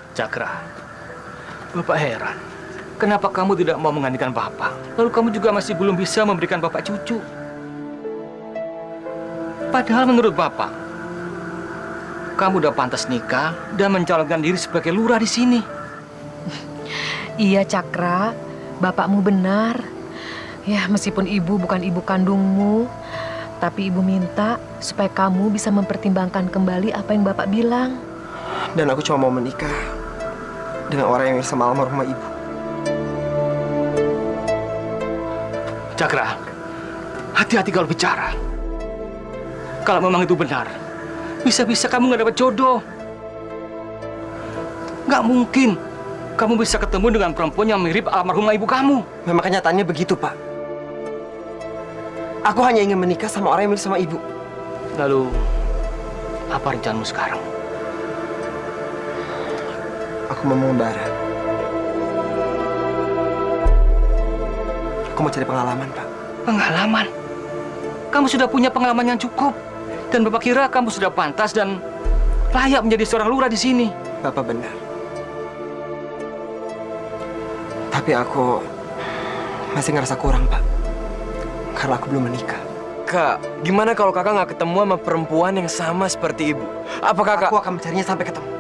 Cakra, Bapak heran. Kenapa kamu tidak mau menggantikan Bapak? Lalu kamu juga masih belum bisa memberikan Bapak cucu. Padahal menurut Bapak, kamu udah pantas nikah dan mencalonkan diri sebagai lurah di sini. Iya, Cakra. Bapakmu benar. Ya, meskipun ibu bukan ibu kandungmu, tapi ibu minta supaya kamu bisa mempertimbangkan kembali apa yang Bapak bilang. Dan aku cuma mau menikah dengan orang yang sama almarhumah ibu. Cakra, hati-hati kalau bicara. Kalau memang itu benar, bisa-bisa kamu nggak dapat jodoh. Nggak mungkin kamu bisa ketemu dengan perempuan yang mirip almarhumah ibu kamu. Memang kenyataannya begitu, Pak. Aku hanya ingin menikah sama orang yang mirip sama ibu. Lalu, apa rencanamu sekarang? Aku mau mengembara. Aku mau cari pengalaman, Pak. Pengalaman? Kamu sudah punya pengalaman yang cukup. Dan Bapak kira kamu sudah pantas dan layak menjadi seorang lurah di sini. Bapak benar. Tapi aku masih ngerasa kurang, Pak. Karena aku belum menikah. Kak, gimana kalau kakak nggak ketemu sama perempuan yang sama seperti ibu? Apa kakak? Aku akan mencarinya sampai ketemu.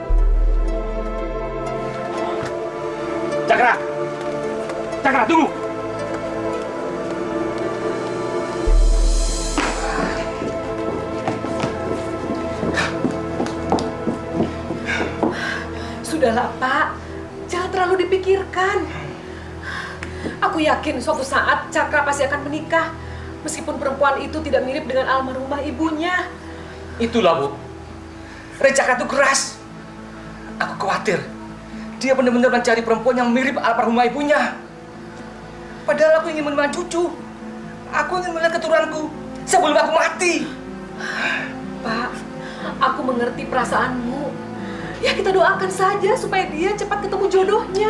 Cakra! Cakra, tunggu! Sudahlah, Pak. Jangan terlalu dipikirkan. Aku yakin suatu saat Cakra pasti akan menikah. Meskipun perempuan itu tidak mirip dengan almarhumah ibunya. Itulah, Bu. Cakra itu keras. Aku khawatir. Dia benar-benar mencari perempuan yang mirip almarhumah ibunya. Padahal aku ingin menemukan cucu. Aku ingin melihat keturunanku sebelum aku mati. Pak, aku mengerti perasaanmu. Ya, kita doakan saja supaya dia cepat ketemu jodohnya.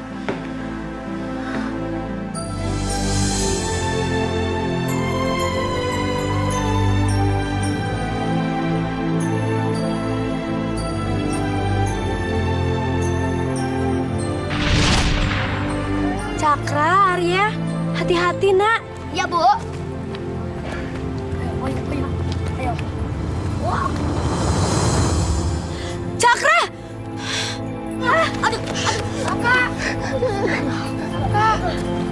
Cakra, Arya, hati-hati, Nak. Ya, Bu. Ayo. Wow. Cakra! Aduh, Kakak. Kakak.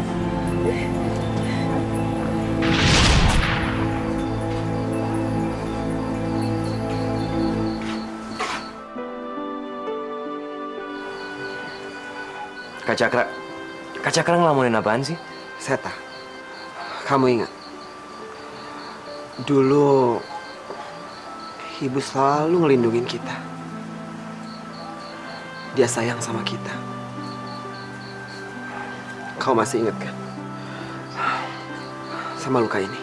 Kak Cakra. Kak Cakra ngelamunin apaan sih? Seta, kamu ingat? Dulu, ibu selalu ngelindungin kita. Dia sayang sama kita. Kau masih ingat kan? Sama luka ini.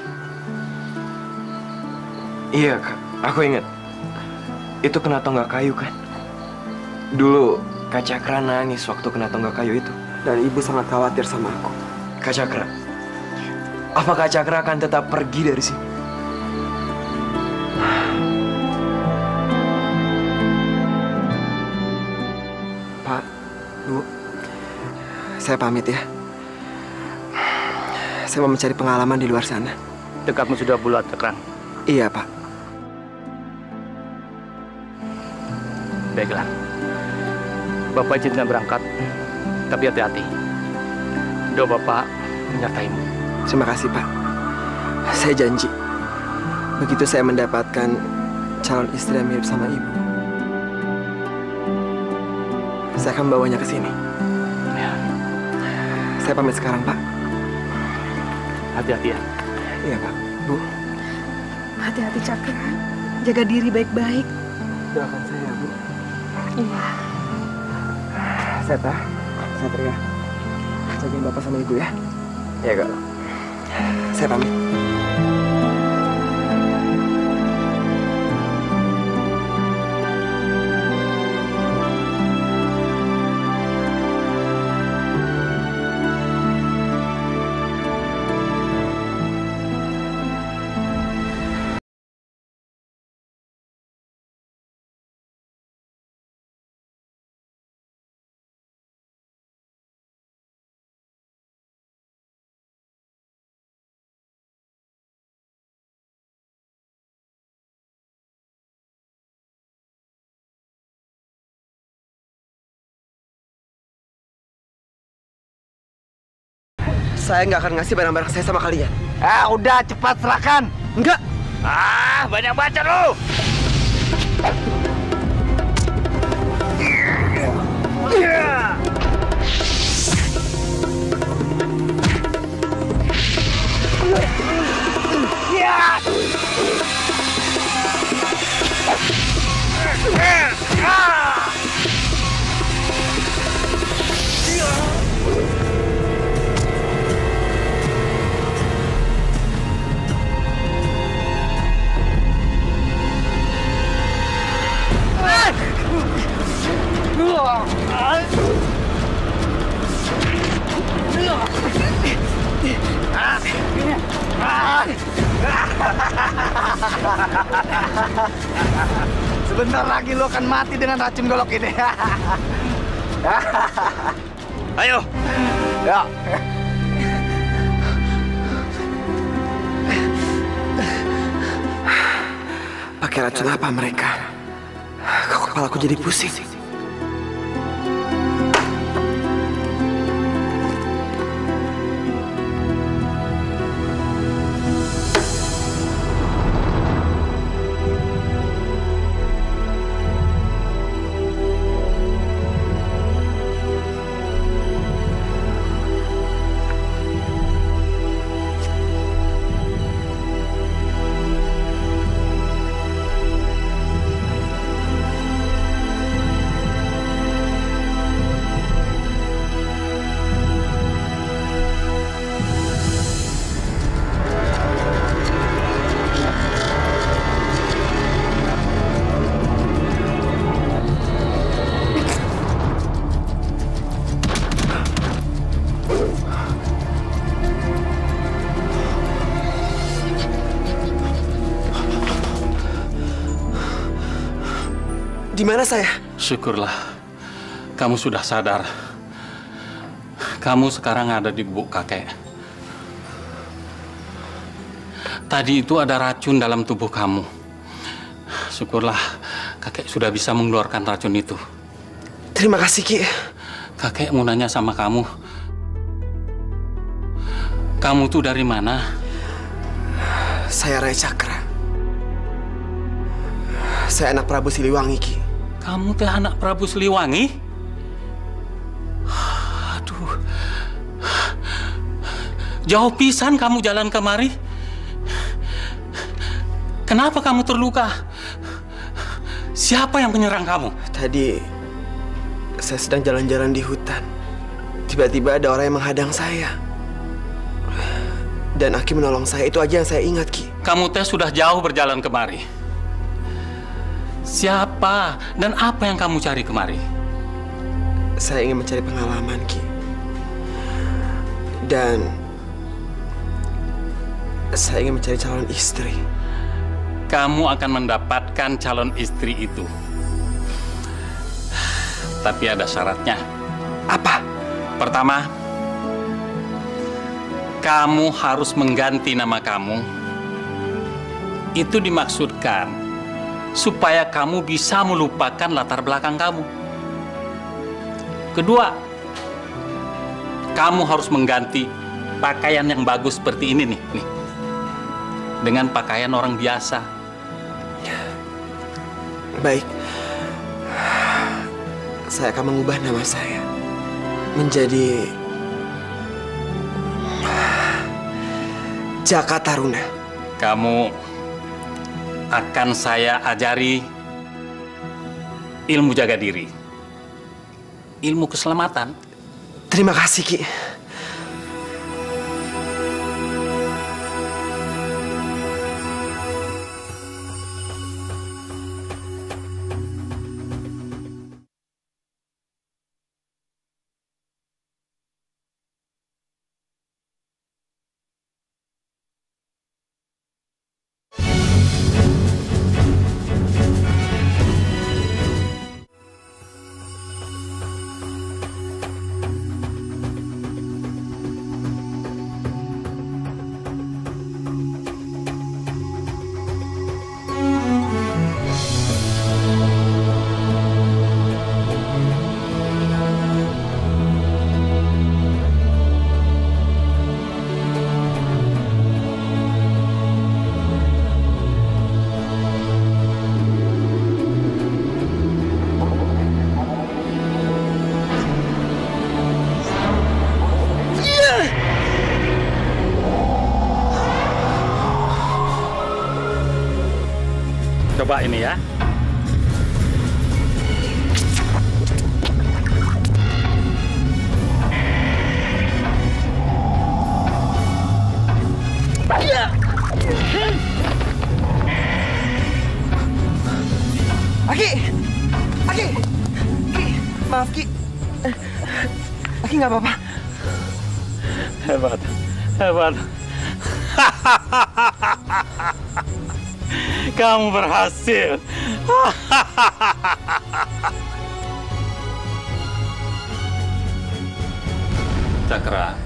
Iya, Kak. Aku ingat. Itu kena tonggak kayu, kan? Dulu, Kak Cakra nangis waktu kena tonggak kayu itu. Dan ibu sangat khawatir sama aku. Kak Cakra, apa Kak Cakra akan tetap pergi dari sini? Pak, Bu, saya pamit ya. Saya mau mencari pengalaman di luar sana. Dekatmu sudah bulat, Cakra. Iya, Pak. Baiklah. Bapak izinkan berangkat, tapi hati-hati. Doa Bapak menyertaimu. Terima kasih, Pak. Saya janji, begitu saya mendapatkan calon istri yang mirip sama ibu, saya akan bawanya ke sini. Ya, Saya pamit sekarang, Pak. hati-hati ya. Iya, Pak. Bu, Hati-hati, Cakra. Jaga diri baik-baik. doakan saya, Bu. Iya. Seta, Satria, jagain Bapak sama Ibu ya. Iya, Kak. Saya pamit. Saya nggak akan ngasih barang-barang saya sama kalian. Udah cepat serahkan. Enggak. Banyak baca lu. Sebentar lagi lo akan mati dengan racun golok ini. Ayo. Ya. Pakai racun apa mereka? Kok kepalaku jadi pusing? Di mana saya? Syukurlah, kamu sudah sadar. Kamu sekarang ada di gubuk kakek. Tadi itu ada racun dalam tubuh kamu. Syukurlah, kakek sudah bisa mengeluarkan racun itu. Terima kasih, Ki. Kakek mau nanya sama kamu. Kamu tuh dari mana? Saya Rai Cakra. Saya anak Prabu Siliwangi, Ki. Kamu teh anak Prabu Siliwangi? Aduh. Jauh pisan kamu jalan kemari. Kenapa kamu terluka? Siapa yang menyerang kamu? Tadi saya sedang jalan-jalan di hutan. Tiba-tiba ada orang yang menghadang saya. Dan Aki menolong saya. Itu aja yang saya ingat, Ki. Kamu teh sudah jauh berjalan kemari. Siapa dan apa yang kamu cari kemari? Saya ingin mencari pengalaman, Ki. Dan saya ingin mencari calon istri. Kamu akan mendapatkan calon istri itu. Tapi ada syaratnya. Apa? Pertama, kamu harus mengganti nama kamu. Itu dimaksudkan supaya kamu bisa melupakan latar belakang kamu. Kedua, kamu harus mengganti pakaian yang bagus seperti ini nih, dengan pakaian orang biasa. Baik. Saya akan mengubah nama saya menjadi Jaka Taruna. Kamu akan saya ajari ilmu jaga diri, ilmu keselamatan. Terima kasih, Ki. Coba ini ya. Aki! Aki! Ki! Maaf, Ki. Aki nggak apa-apa. Hebat, hebat. Kamu berhasil. Cakra,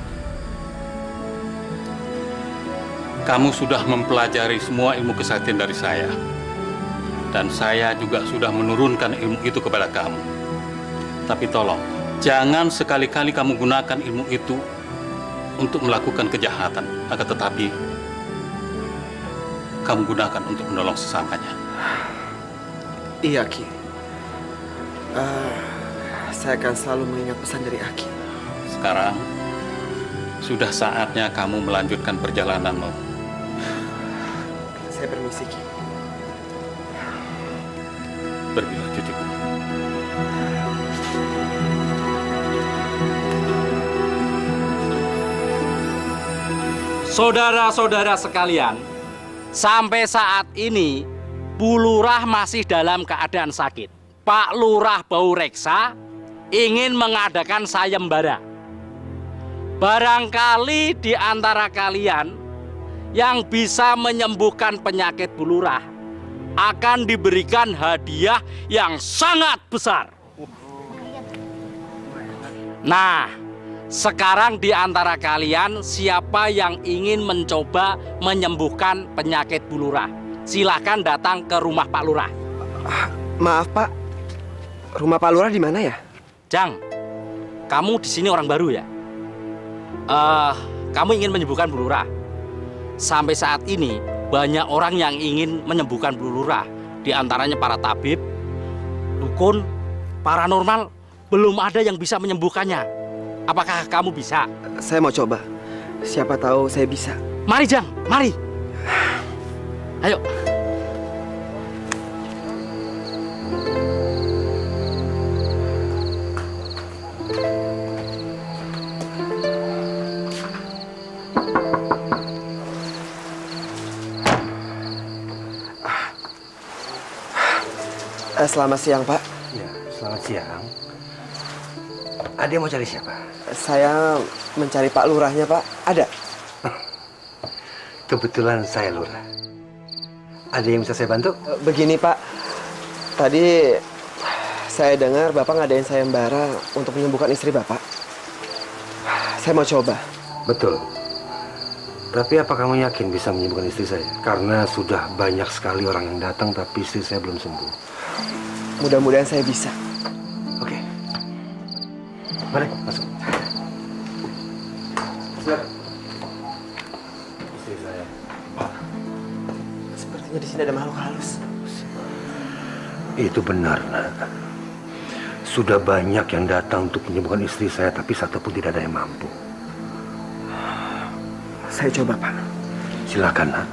kamu sudah mempelajari semua ilmu kesaktian dari saya. Dan saya juga sudah menurunkan ilmu itu kepada kamu. Tapi tolong, jangan sekali-kali kamu gunakan ilmu itu untuk melakukan kejahatan. Akan tetapi, kamu gunakan untuk menolong sesamanya. Iya, Ki. Saya akan selalu mengingat pesan dari Aki. Sekarang, sudah saatnya kamu melanjutkan perjalananmu. Saya permisi, Ki. Pergilah, cucuku. Saudara-saudara sekalian, sampai saat ini Bu Lurah masih dalam keadaan sakit. Pak Lurah Baureksa ingin mengadakan sayembara. Barangkali di antara kalian yang bisa menyembuhkan penyakit Bu Lurah akan diberikan hadiah yang sangat besar. Nah, sekarang di antara kalian siapa yang ingin mencoba menyembuhkan penyakit Bu Lurah? Silahkan datang ke rumah Pak Lurah. Maaf, Pak. Rumah Pak Lurah di mana ya? Jang, kamu di sini orang baru ya? Kamu ingin menyembuhkan Bu Lurah. Sampai saat ini banyak orang yang ingin menyembuhkan Bu Lurah. Di antaranya para tabib, dukun, paranormal, belum ada yang bisa menyembuhkannya. Apakah kamu bisa? Saya mau coba. Siapa tahu saya bisa. Mari, Jang, mari. Ayo. Selamat siang, Pak. Ya, selamat siang. Ade mau cari siapa? Saya mencari Pak Lurahnya, Pak. Ada? Kebetulan saya lurah. Ada yang bisa saya bantu? Begini, Pak. Tadi saya dengar Bapak ngadain sayembara untuk menyembuhkan istri Bapak. Saya mau coba. Betul. Tapi apa kamu yakin bisa menyembuhkan istri saya? Karena sudah banyak sekali orang yang datang, tapi istri saya belum sembuh. Mudah-mudahan saya bisa. Oke. Mari, masuk. Silakan. Istri saya. Pak, sepertinya di sini ada makhluk halus. Itu benar, nak. Sudah banyak yang datang untuk menyembuhkan istri saya, tapi satu pun tidak ada yang mampu. Saya coba, Pak. Silakan, nak.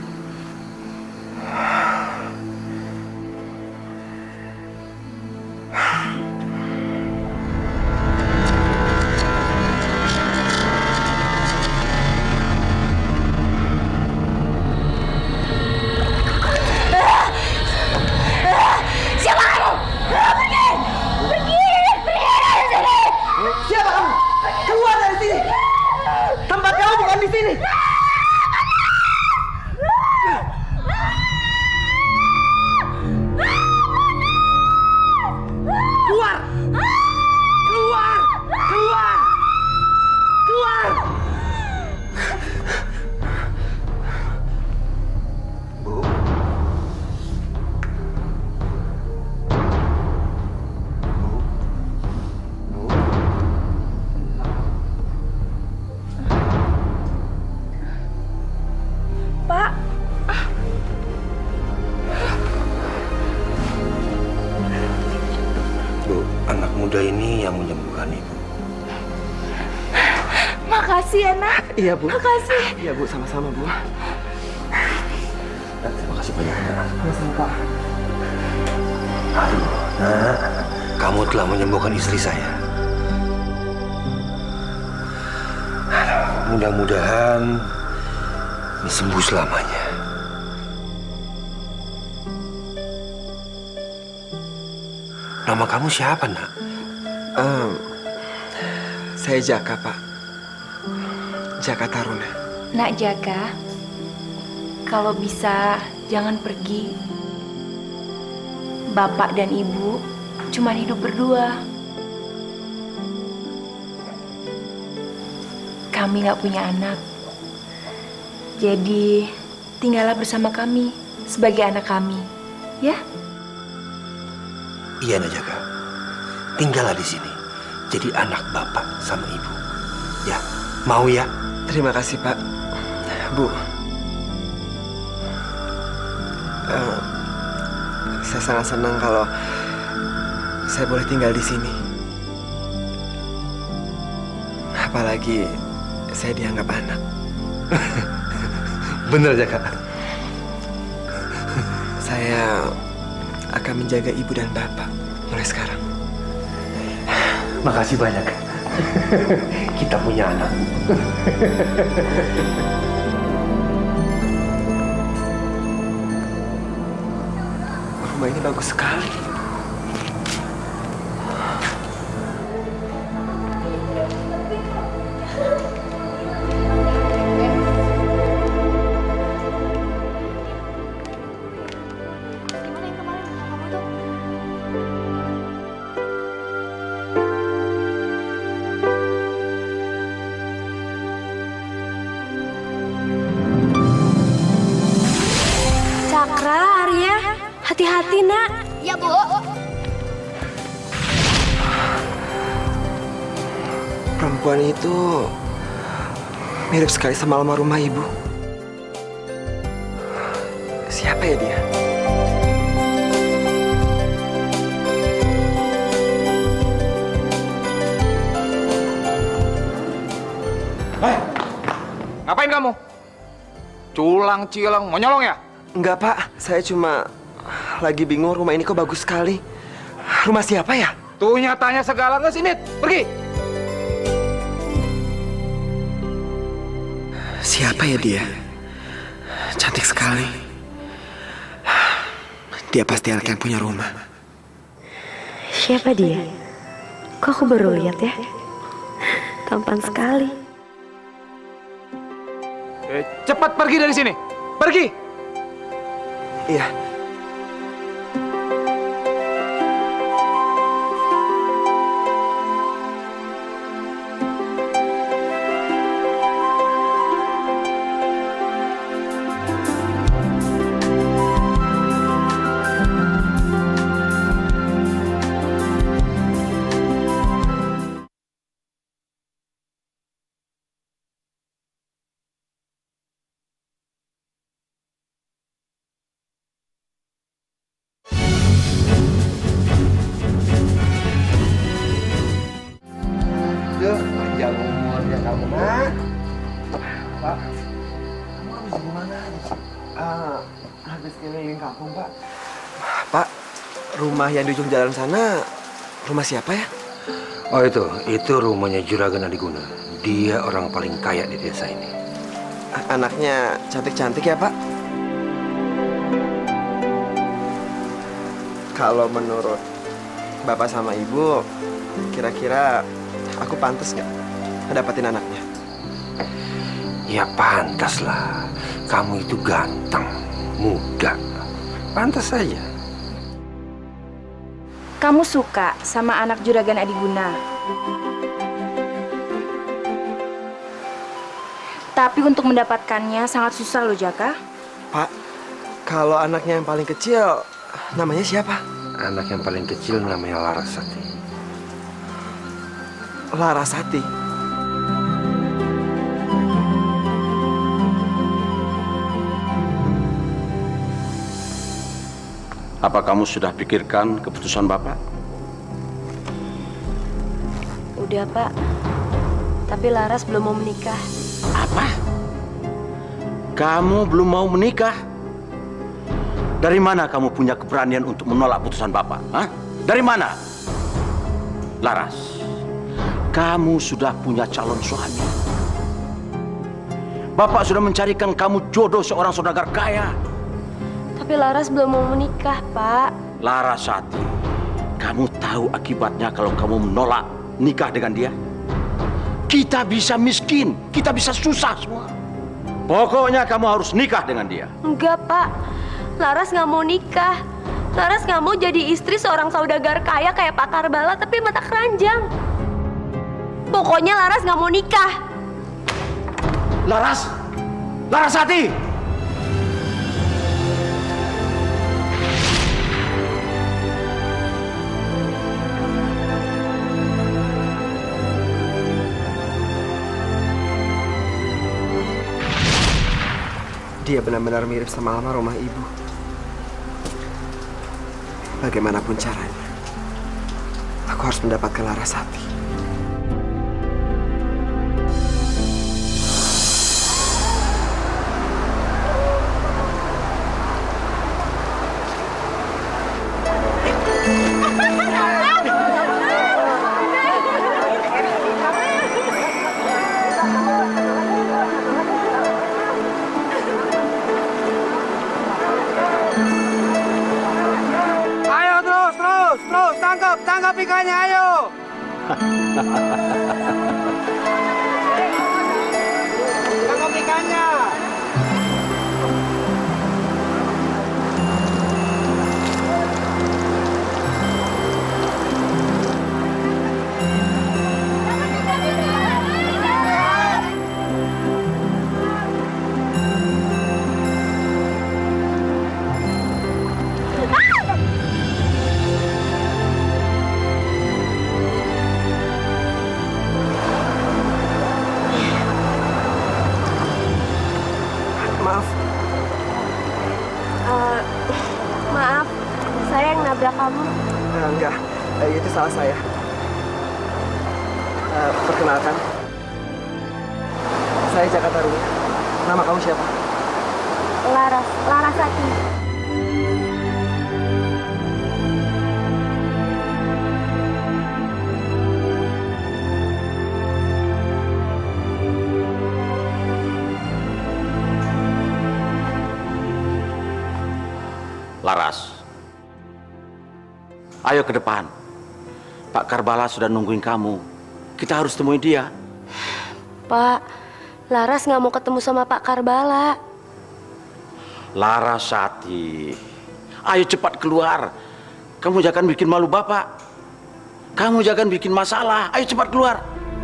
Siapa kamu? Pergi! Pergi! Pergi dari sini! Siapa kamu? Keluar dari sini! Tempat kamu bukan di sini! Keluar! Keluar! Keluar! Keluar! Bu. Pak, Bu, anak muda ini yang menyembuhkan ibu. makasih ya, Nak. Iya, Bu. Makasih. Iya, Bu. Sama-sama, Bu. Terima kasih. kasih banyak, Nak. Sama Pak. Aduh, Nak, kamu telah menyembuhkan istri saya. Mudah-mudahan ini sembuh selamanya. Nama kamu siapa, Nak? Saya Jaka, Pak. Jaka Taruna. Nak Jaka, kalau bisa jangan pergi. Bapak dan Ibu cuma hidup berdua. Kami nggak punya anak. Jadi, tinggallah bersama kami sebagai anak kami, ya? Iya, Nak Jaka. Tinggallah di sini. Jadi anak bapak sama ibu. Ya, mau ya? Terima kasih, Pak. Bu. Saya sangat senang kalau saya boleh tinggal di sini. Apalagi saya dianggap anak. Bener, Jaka. Saya akan menjaga ibu dan bapak mulai sekarang. Makasih banyak. Kita punya anak. Rumah ini bagus sekali. Cakra, Arya, hati-hati, Nak. Ya, Bu. Perempuan itu mirip sekali sama almarhumah ibu. Siapa ya dia? Ngapain kamu? Culang cilang, mau nyolong ya? Enggak, Pak. Saya cuma lagi bingung, rumah ini kok bagus sekali. Rumah siapa ya? Tuh nyatanya segala nggak sini, pergi. Siapa ya dia? Cantik sekali. Dia pasti anak yang punya rumah. Siapa dia? Kok aku baru lihat ya? Tampan sekali. Cepat pergi dari sini. Pergi. Iya. Panjang umurnya kamu, Nak. Pak, kamu habis gimana? Habis keliling kampung, Pak. Pak, rumah yang di ujung jalan sana, rumah siapa ya? Oh, itu rumahnya Juragan Adiguna. Dia orang paling kaya di desa ini. Anaknya cantik-cantik ya, Pak? Kalau menurut Bapak sama Ibu, kira-kira aku pantas nggak ngedapatin anaknya? Ya pantas lah. Kamu itu ganteng, muda. Pantas saja. Kamu suka sama anak Juragan Adiguna. Tapi untuk mendapatkannya sangat susah loh, Jaka. Pak, kalau anaknya yang paling kecil, namanya siapa? Anak yang paling kecil namanya Larasati. Larasati? Apa kamu sudah pikirkan keputusan Bapak? Udah, Pak. Tapi Laras belum mau menikah. Apa? Kamu belum mau menikah? Dari mana kamu punya keberanian untuk menolak putusan Bapak? Hah? Dari mana? Laras, kamu sudah punya calon suami. Bapak sudah mencarikan kamu jodoh seorang saudagar kaya. Tapi Laras belum mau menikah, Pak. Larasati, kamu tahu akibatnya kalau kamu menolak nikah dengan dia? Kita bisa miskin, kita bisa susah semua. Pokoknya kamu harus nikah dengan dia. Enggak, Pak. Laras nggak mau nikah. Laras nggak mau jadi istri seorang saudagar kaya kayak Pak Karbala, tapi mata keranjang. Pokoknya Laras nggak mau nikah. Laras! Larasati! Dia benar-benar mirip sama almarhumah ibu. Bagaimanapun caranya, aku harus mendapatkan Larasati. Tangkap ikannya, ayo! Tangkap ikannya! Maaf, saya yang nabrak kamu. Enggak, itu salah saya. Perkenalkan, saya Jaka Taruna. Nama kamu siapa? Larasati. Laras, ayo ke depan. Pak Karbala sudah nungguin kamu. Kita harus temui dia. Pak, Laras nggak mau ketemu sama Pak Karbala. Larasati, ayo cepat keluar. Kamu jangan bikin malu Bapak. Kamu jangan bikin masalah. Ayo cepat keluar.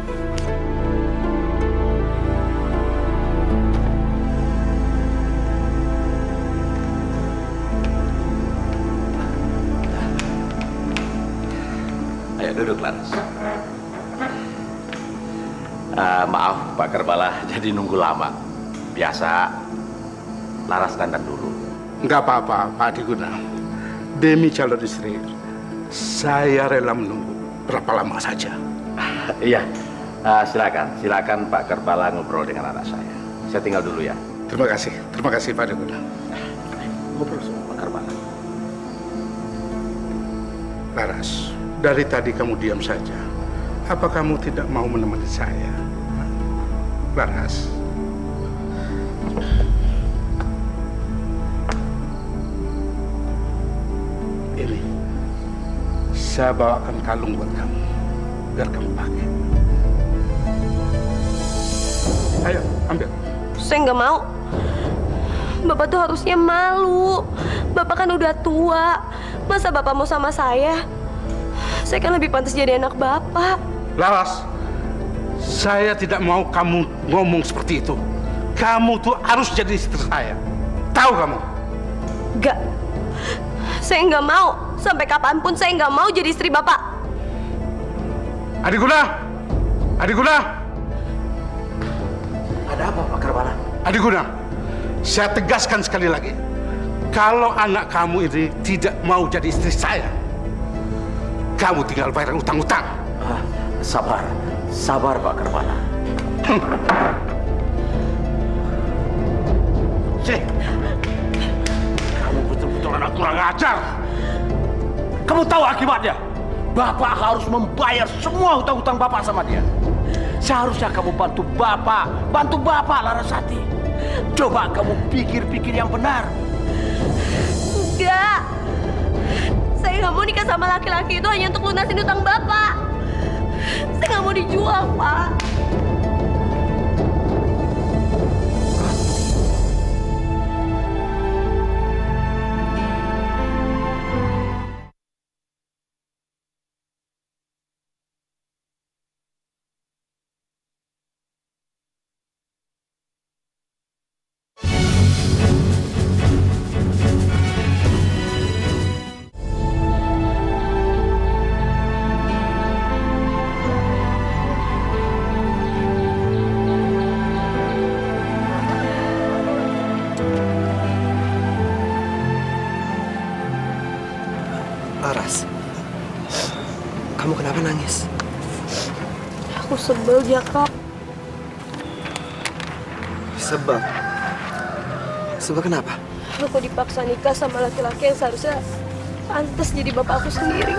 Ayo duduk, Laras. Maaf Pak Karbala, jadi nunggu lama. Biasa, Laras dandan dulu. Enggak apa-apa, Pak Adiguna. Demi calon istri, saya rela menunggu berapa lama saja. Iya, silakan Pak Karbala ngobrol dengan anak saya. Saya tinggal dulu ya. Terima kasih Pak Adiguna. Ngobrol sama Pak Karbala. Laras, dari tadi kamu diam saja. Apa kamu tidak mau menemani saya? Laras. Ini, saya bawakan kalung buat kamu, biar kamu pakai. Ayo, ambil. Saya nggak mau. Bapak tuh harusnya malu. Bapak kan udah tua. Masa Bapak mau sama saya? Saya kan lebih pantas jadi anak Bapak. Laras, saya tidak mau kamu ngomong seperti itu. Kamu tuh harus jadi istri saya. Tahu kamu? Nggak. Saya nggak mau. Sampai kapanpun saya nggak mau jadi istri Bapak. Adiguna! Ada apa Pak Karbala? Adiguna, saya tegaskan sekali lagi. Kalau anak kamu ini tidak mau jadi istri saya, kamu tinggal bayar utang-utang. Sabar Pak Karbala. Kamu betul-betul ajar. Kamu tahu akibatnya? Bapak harus membayar semua hutang-hutang Bapak sama dia. Seharusnya kamu bantu Bapak Larasati. Coba kamu pikir-pikir yang benar. Enggak. Saya nggak mau nikah sama laki-laki itu hanya untuk lunasin hutang Bapak. Saya nggak mau dijual, Pak. Laras, kamu kenapa nangis? Aku sebel, Jaka. Sebel? Sebel kenapa? Aku dipaksa nikah sama laki-laki yang seharusnya pantas jadi bapak aku sendiri.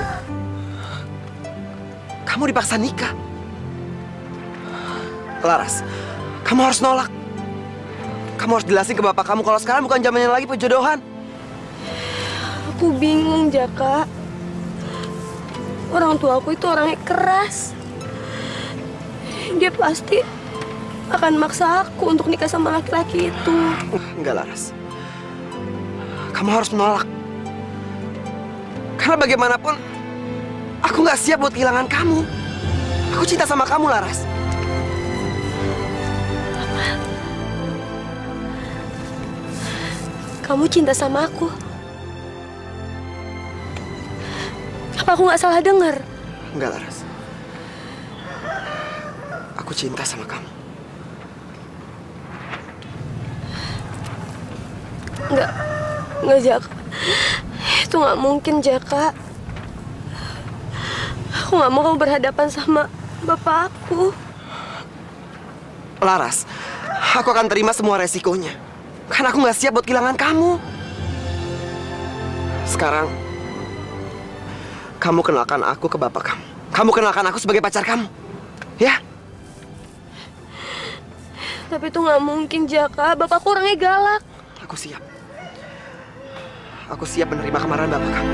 Kamu dipaksa nikah? Laras, kamu harus nolak. Kamu harus jelasin ke bapak kamu kalau sekarang bukan zamannya lagi perjodohan. Aku bingung, Jaka. Orang tua aku itu orangnya keras. Dia pasti akan maksa aku untuk nikah sama laki-laki itu. Enggak, Laras. Kamu harus menolak. Karena bagaimanapun, aku nggak siap buat kehilangan kamu. Aku cinta sama kamu, Laras. Kamu cinta sama aku? Apa aku nggak salah dengar? Enggak, Laras. Aku cinta sama kamu. Enggak, Jaka. Itu nggak mungkin, Jaka. Aku nggak mau kamu berhadapan sama bapak aku. Laras, aku akan terima semua resikonya. Karena aku nggak siap buat kehilangan kamu. Sekarang, kamu kenalkan aku ke bapak kamu. Kamu kenalkan aku sebagai pacar kamu. Ya? Tapi itu nggak mungkin, Jaka. Bapakku orangnya galak. Aku siap. Aku siap menerima kemarahan bapak kamu.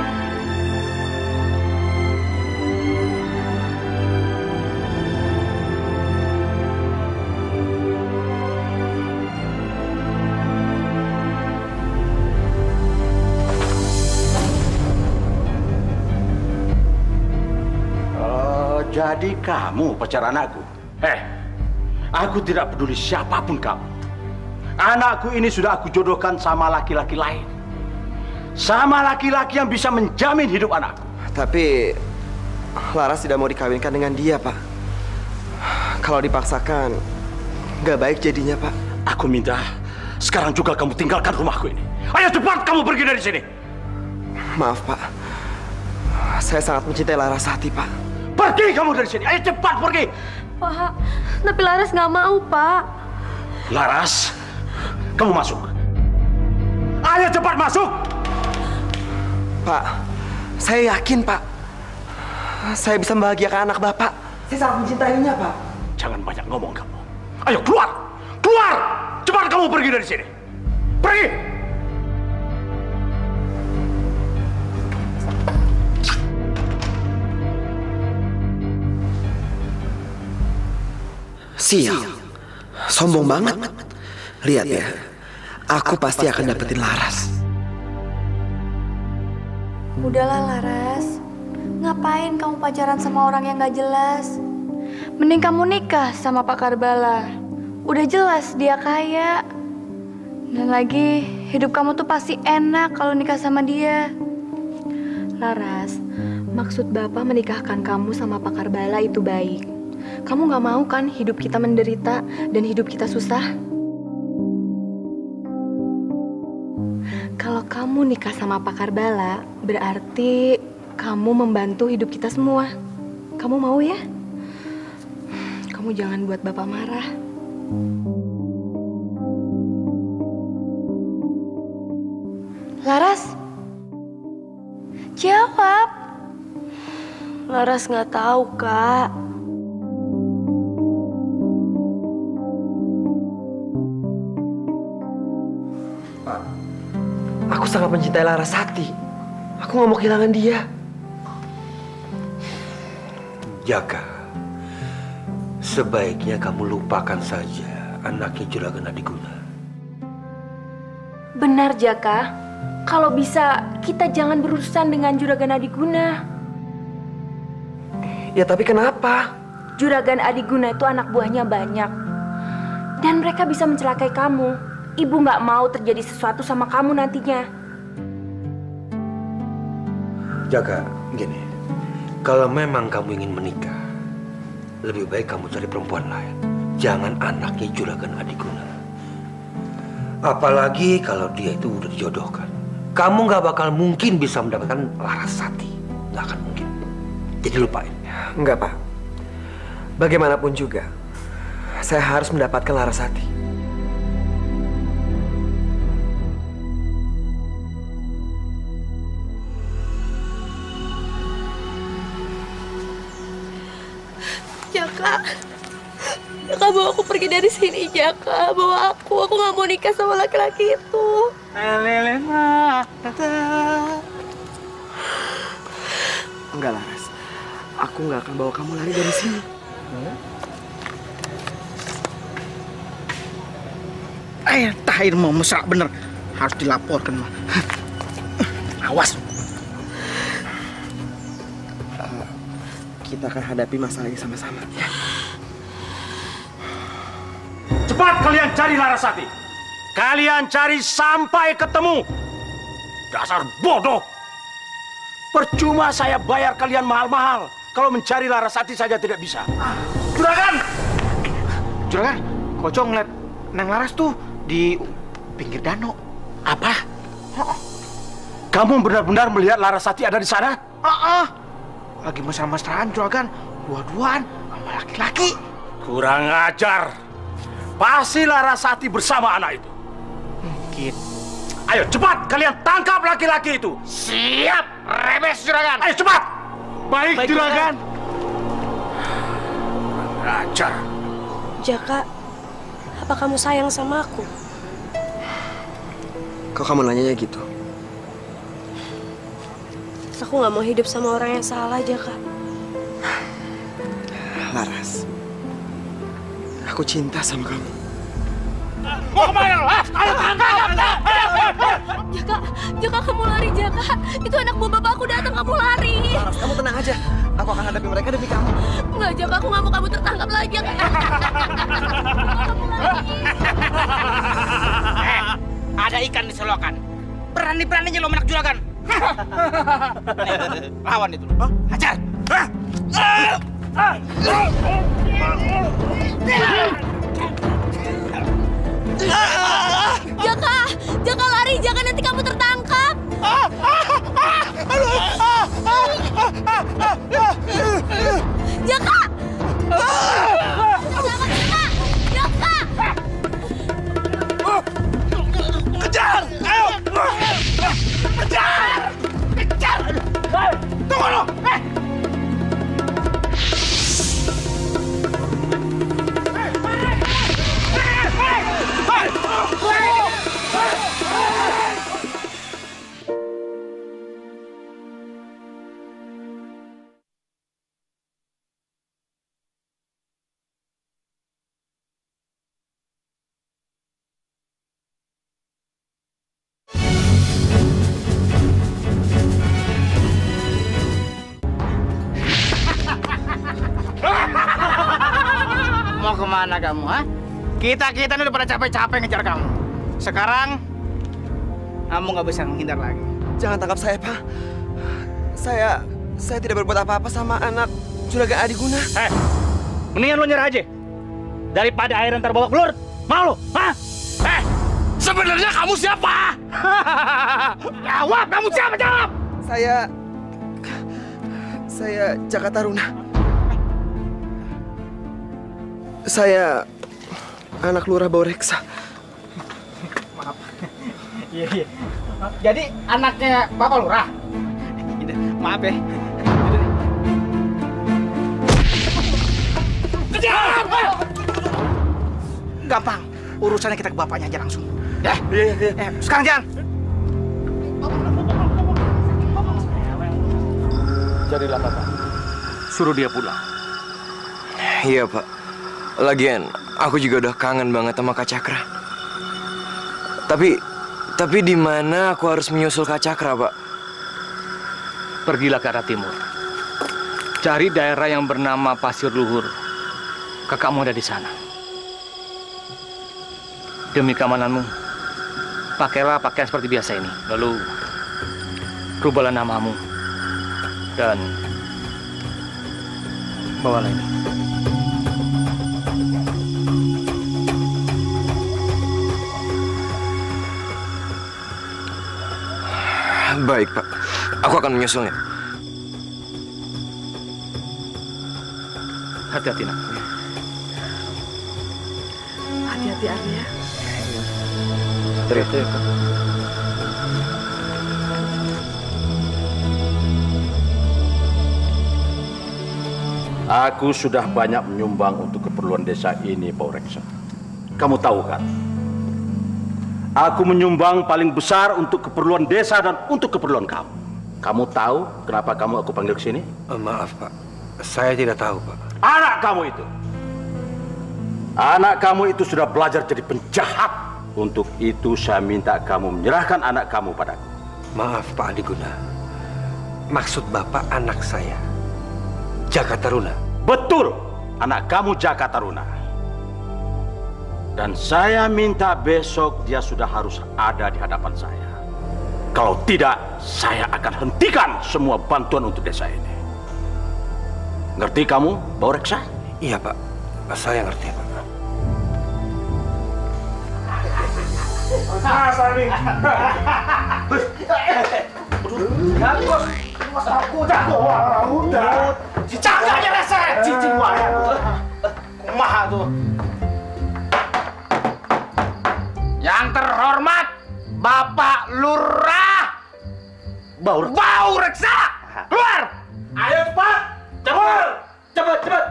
Jadi kamu pacar anakku? Aku tidak peduli siapapun kamu. Anakku ini sudah aku jodohkan sama laki-laki lain. Sama laki-laki yang bisa menjamin hidup anakku. Tapi Laras tidak mau dikawinkan dengan dia, Pak. Kalau dipaksakan, nggak baik jadinya, Pak. Aku minta sekarang juga kamu tinggalkan rumahku ini. Ayo cepat kamu pergi dari sini. Maaf, Pak. Saya sangat mencintai Larasati, Pak. Pergi kamu dari sini. Ayo cepat pergi. Pak, tapi Laras nggak mau, Pak. Laras, kamu masuk. Ayo cepat masuk. Pak, saya yakin, Pak. Saya bisa membahagiakan anak Bapak. Saya sangat mencintainya, Pak. Jangan banyak ngomong kamu. Ayo keluar. Keluar. Cepat kamu pergi dari sini. Pergi. Sial, sombong banget. Lihat ya, aku pasti akan dapetin Laras. Udahlah Laras, ngapain kamu pacaran sama orang yang gak jelas? Mending kamu nikah sama Pak Karbala. Udah jelas dia kaya. Dan lagi hidup kamu tuh pasti enak kalau nikah sama dia. Laras, maksud Bapak menikahkan kamu sama Pak Karbala itu baik. Kamu gak mau kan hidup kita menderita dan hidup kita susah? Kalau kamu nikah sama Pak Karbala, berarti kamu membantu hidup kita semua. Kamu mau ya? Kamu jangan buat Bapak marah. Laras, Jawab. Laras nggak tahu, Kak. Aku sangat mencintai Larasati. Aku nggak mau kehilangan dia. Jaka, sebaiknya kamu lupakan saja anaknya Juragan Adiguna. Benar, Jaka. Kalau bisa, kita jangan berurusan dengan Juragan Adiguna. Ya tapi kenapa? Juragan Adiguna itu anak buahnya banyak. Dan mereka bisa mencelakai kamu. Ibu nggak mau terjadi sesuatu sama kamu nantinya. Jaka, gini. Kalau memang kamu ingin menikah, lebih baik kamu cari perempuan lain. Jangan anaknya Juragan Adiguna. Apalagi kalau dia itu udah dijodohkan. Kamu nggak bakal mungkin bisa mendapatkan Larasati. Nggak akan mungkin. Jadi lupain. Enggak, Pak. Bagaimanapun juga, saya harus mendapatkan Larasati. Jaka, Jaka bawa aku pergi dari sini, Jaka. Bawa aku nggak mau nikah sama laki-laki itu. Enggak, Laras. Aku nggak akan bawa kamu lari dari sini. Tahir mau mesra bener. Harus dilaporkan, mah. Awas. Kita akan hadapi masalah ini sama-sama. Ya. Cepat kalian cari Larasati. Kalian cari sampai ketemu. Dasar bodoh. Percuma saya bayar kalian mahal-mahal. Kalau mencari Larasati saja tidak bisa. Juragan! Juragan, Koco ngeliat Neng Laras tuh di pinggir danau. Apa? Kamu benar-benar melihat Larasati ada di sana? Lagi mesra-mesraan, Juragan. Dua-duaan sama laki-laki. Kurang ajar. Pasti Larasati bersama anak itu. Mungkin. Ayo cepat kalian tangkap laki-laki itu. Siap, rebes Juragan. Ayo cepat. Baik Juragan. Kurang ajar. Jaka, apa kamu sayang sama aku? Kok kamu nanyanya gitu? Aku nggak mau hidup sama orang yang salah, Jaka. Laras, aku cinta sama kamu. Mau kemana lo? Ayo tangkap! Jaka kamu lari, Jaka. Itu anak buah bapak aku datang, kamu lari. Laras, kamu tenang aja. Aku akan hadapi mereka demi kamu. Enggak, Jaka, aku nggak mau kamu tertangkap lagi. Ada ikan di selokan. Berani-beraninya lo menak Juragan. Lawan itu. Hajar. Jaka lari, jangan nanti kamu tertangkap. Jaka! Jaka! Kejar! Ayo! Kejar! Kejar! Tunggu lo! Mau kemana kamu, ha? Kita ini udah pada capek-capek ngejar kamu. Sekarang, kamu nggak bisa menghindar lagi. Jangan tangkap saya, Pak. Saya tidak berbuat apa-apa sama anak Juragan Adiguna. Mendingan lo nyerah aja. Daripada air ntar bawa keluar. Mau lo? Hah? Sebenarnya kamu siapa? Jawab, kamu siapa? Jawab! Saya Jaka Taruna. Saya anak Lurah Baureksa. Maaf. Iya. Jadi anaknya Bapak Lurah? Maaf ya. Kejar! Gampang. Urusannya kita ke bapaknya aja langsung. Ya? Iya. Sekarang jalan. Jadilah Bapak. Suruh dia pulang. Iya, Pak. Lagian, aku juga udah kangen banget sama Kak Cakra. Tapi di mana aku harus menyusul Kak Cakra, Pak? Pergilah ke arah timur. Cari daerah yang bernama Pasir Luhur. Kakakmu ada di sana. Demi keamananmu, pakailah pakaian seperti biasa ini. Lalu, rubahlah namamu. Dan bawalah ini. Baik, Pak. Aku akan menyusulnya. Hati-hati, nak. Hati-hati, Arya. Hati-hati, Pak. Aku sudah banyak menyumbang untuk keperluan desa ini, Pak Reksa. Kamu tahu kan? Aku menyumbang paling besar untuk keperluan desa dan untuk keperluan kamu. Kamu tahu kenapa aku panggil ke sini? Maaf, Pak. Saya tidak tahu, Pak. Anak kamu itu sudah belajar jadi penjahat. Untuk itu saya minta kamu menyerahkan anak kamu padaku. Maaf, Pak Adiguna. Maksud Bapak anak saya, Jaka Taruna. Betul, anak kamu Jaka Taruna. Dan saya minta besok dia sudah harus ada di hadapan saya. Kalau tidak, saya akan hentikan semua bantuan untuk desa ini. Ngerti kamu, Bau Reksa? Iya, Pak. Saya ngerti, Pak. Cicak aja rasa, cicing wae. Kumaha tuh? Yang terhormat Bapak Lurah Bau Reksa, keluar! Ayo cepat, cepet!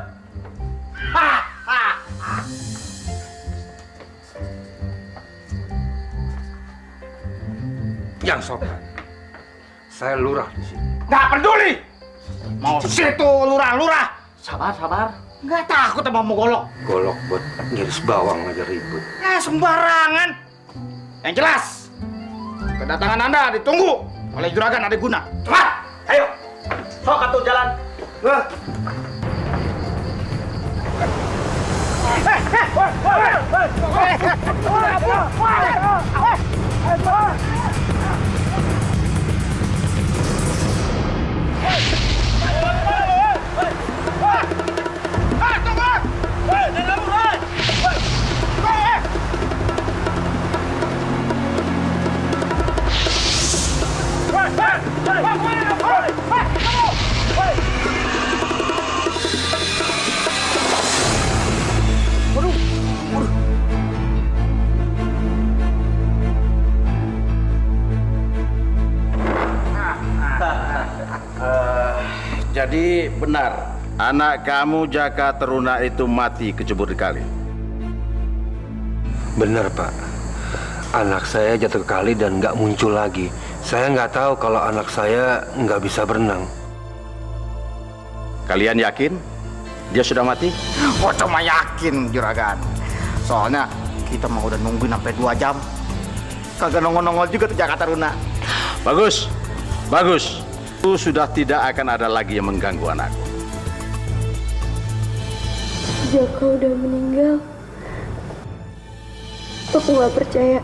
Yang sopan. Saya lurah di sini. Nggak peduli. Mau situ lurah. Sabar. Nggak takut sama mau golok. Golok buat ngiris bawang aja ribut. Sembarangan. Yang jelas, kedatangan Anda ditunggu oleh Juragan Adiguna. Cepat, ayo. Sok atuh jalan. Jadi benar, anak kamu Jaka Taruna itu mati kecebur di kali. Benar, Pak. Anak saya jatuh ke kali dan nggak muncul lagi. Saya nggak tahu kalau anak saya nggak bisa berenang. Kalian yakin dia sudah mati? Oh, cuma yakin, Juragan. Soalnya kita mau udah nungguin sampai 2 jam. Kagak nongol-nongol juga tuh Jaka Taruna. Bagus. Itu sudah tidak akan ada lagi yang mengganggu anakku. Jaka udah meninggal. Aku nggak percaya.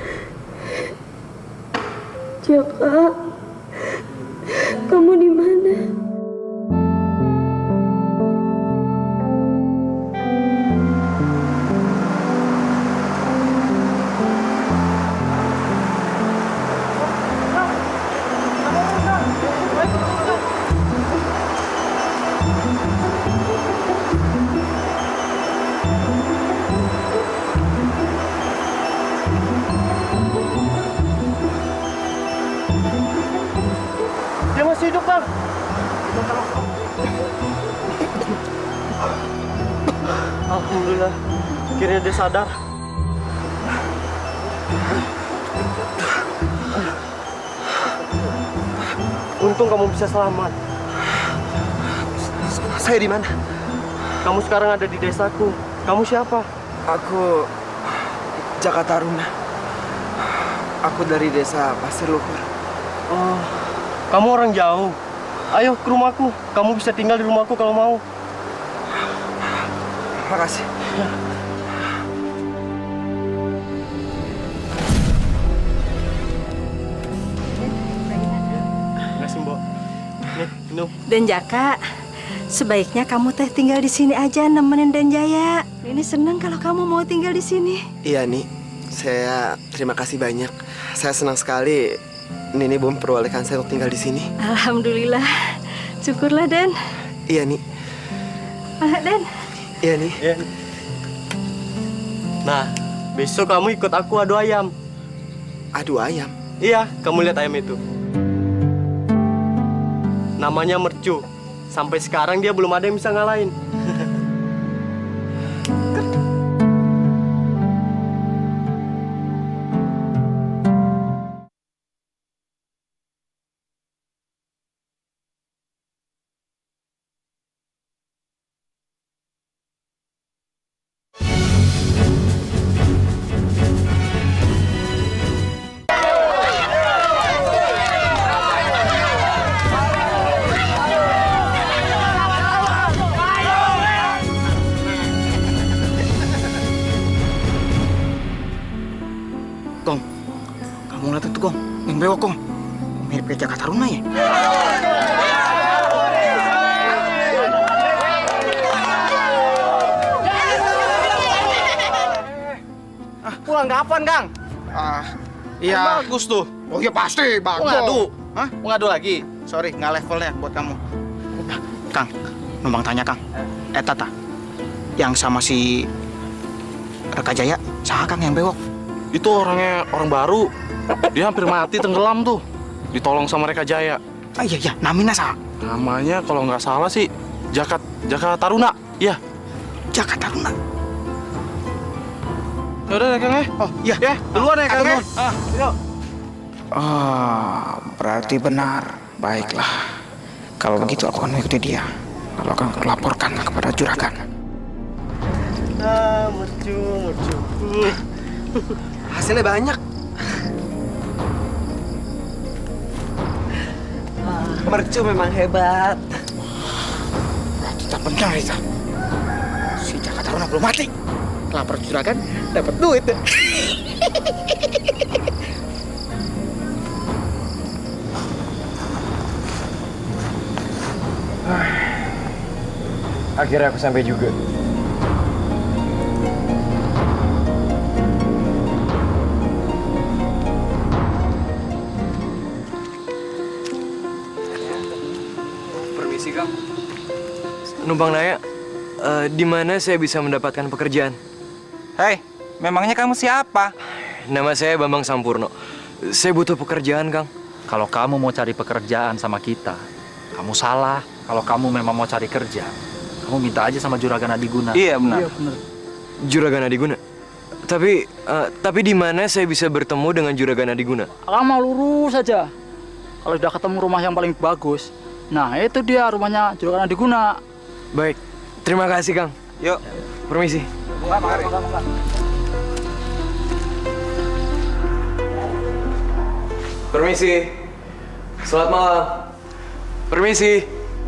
Jaka, kamu di mana? Dia masih hidup, Bang. Alhamdulillah, akhirnya dia sadar. Untung kamu bisa selamat. Saya di mana? Kamu sekarang ada di desaku. Kamu siapa? Aku Jaka Taruna. Aku dari desa Pasir Luhur. Oh, kamu orang jauh. Ayo ke rumahku. Kamu bisa tinggal di rumahku kalau mau. Makasih. Makasih, Mbok. Nih, minum. Dan Jaka, sebaiknya kamu teh tinggal di sini aja nemenin Dan Jaya. Ini senang kalau kamu mau tinggal di sini. Iya, Ni. Saya terima kasih banyak. Saya senang sekali Nini memperbolehkan saya untuk tinggal di sini. Alhamdulillah. Syukurlah, Dan. Iya, Ni. Dan. Iya, Ni. Iya. Nah, besok kamu ikut aku adu ayam. Adu ayam? Iya, kamu lihat ayam itu. Namanya Mercu. Sampai sekarang dia belum ada yang bisa ngalahin. Gong, kamu lihat itu, Gong. Yang bewok, Gong. Mirip kayak Jaka Taruna ya? Pulang kapan, Kang? Iya. Bagus tuh. Oh iya pasti, bagus. Mau ngadu? Hah? Mau ngadu lagi? Sorry, nggak levelnya buat kamu. Kang, numpang tanya, Kang. Tata, yang sama si Reka Jaya, saha Kang yang bewok? Itu orangnya orang baru. Dia hampir mati tenggelam tuh. Ditolong sama Reka Jaya. Ah iya, namanya saha? Namanya kalau nggak salah sih Jaka Taruna. Iya. Jaka Taruna. Yaudah ya, Kang ya. Oh iya. Ya, duluan ya, Kang ya. Yuk. Berarti benar. Baiklah. Kalau begitu aku akan mengikuti dia. Lalu akan laporkan kepada juragan. Mercu. Hasilnya banyak. Mercu memang hebat. Tidak benar itu. Si Jaka Taruna belum mati. Lapor juragan, dapat duit. Akhirnya aku sampai juga. Permisi, Kang. Numpang nanya, di mana saya bisa mendapatkan pekerjaan? Hei, memangnya kamu siapa? Nama saya Bambang Sampurno. Saya butuh pekerjaan, Kang. Kalau kamu mau cari pekerjaan sama kita, kamu salah. Kalau kamu memang mau cari kerja, kamu minta aja sama Juragan Adiguna. Iya, benar. Iya, benar. Juragan Adiguna? Tapi di mana saya bisa bertemu dengan Juragan Adiguna? Kamu mau lurus saja. Kalau sudah ketemu rumah yang paling bagus, nah itu dia rumahnya Juragan Adiguna. Baik, terima kasih, Kang. Yuk. Permisi. Mari. Permisi. Selamat malam. Permisi.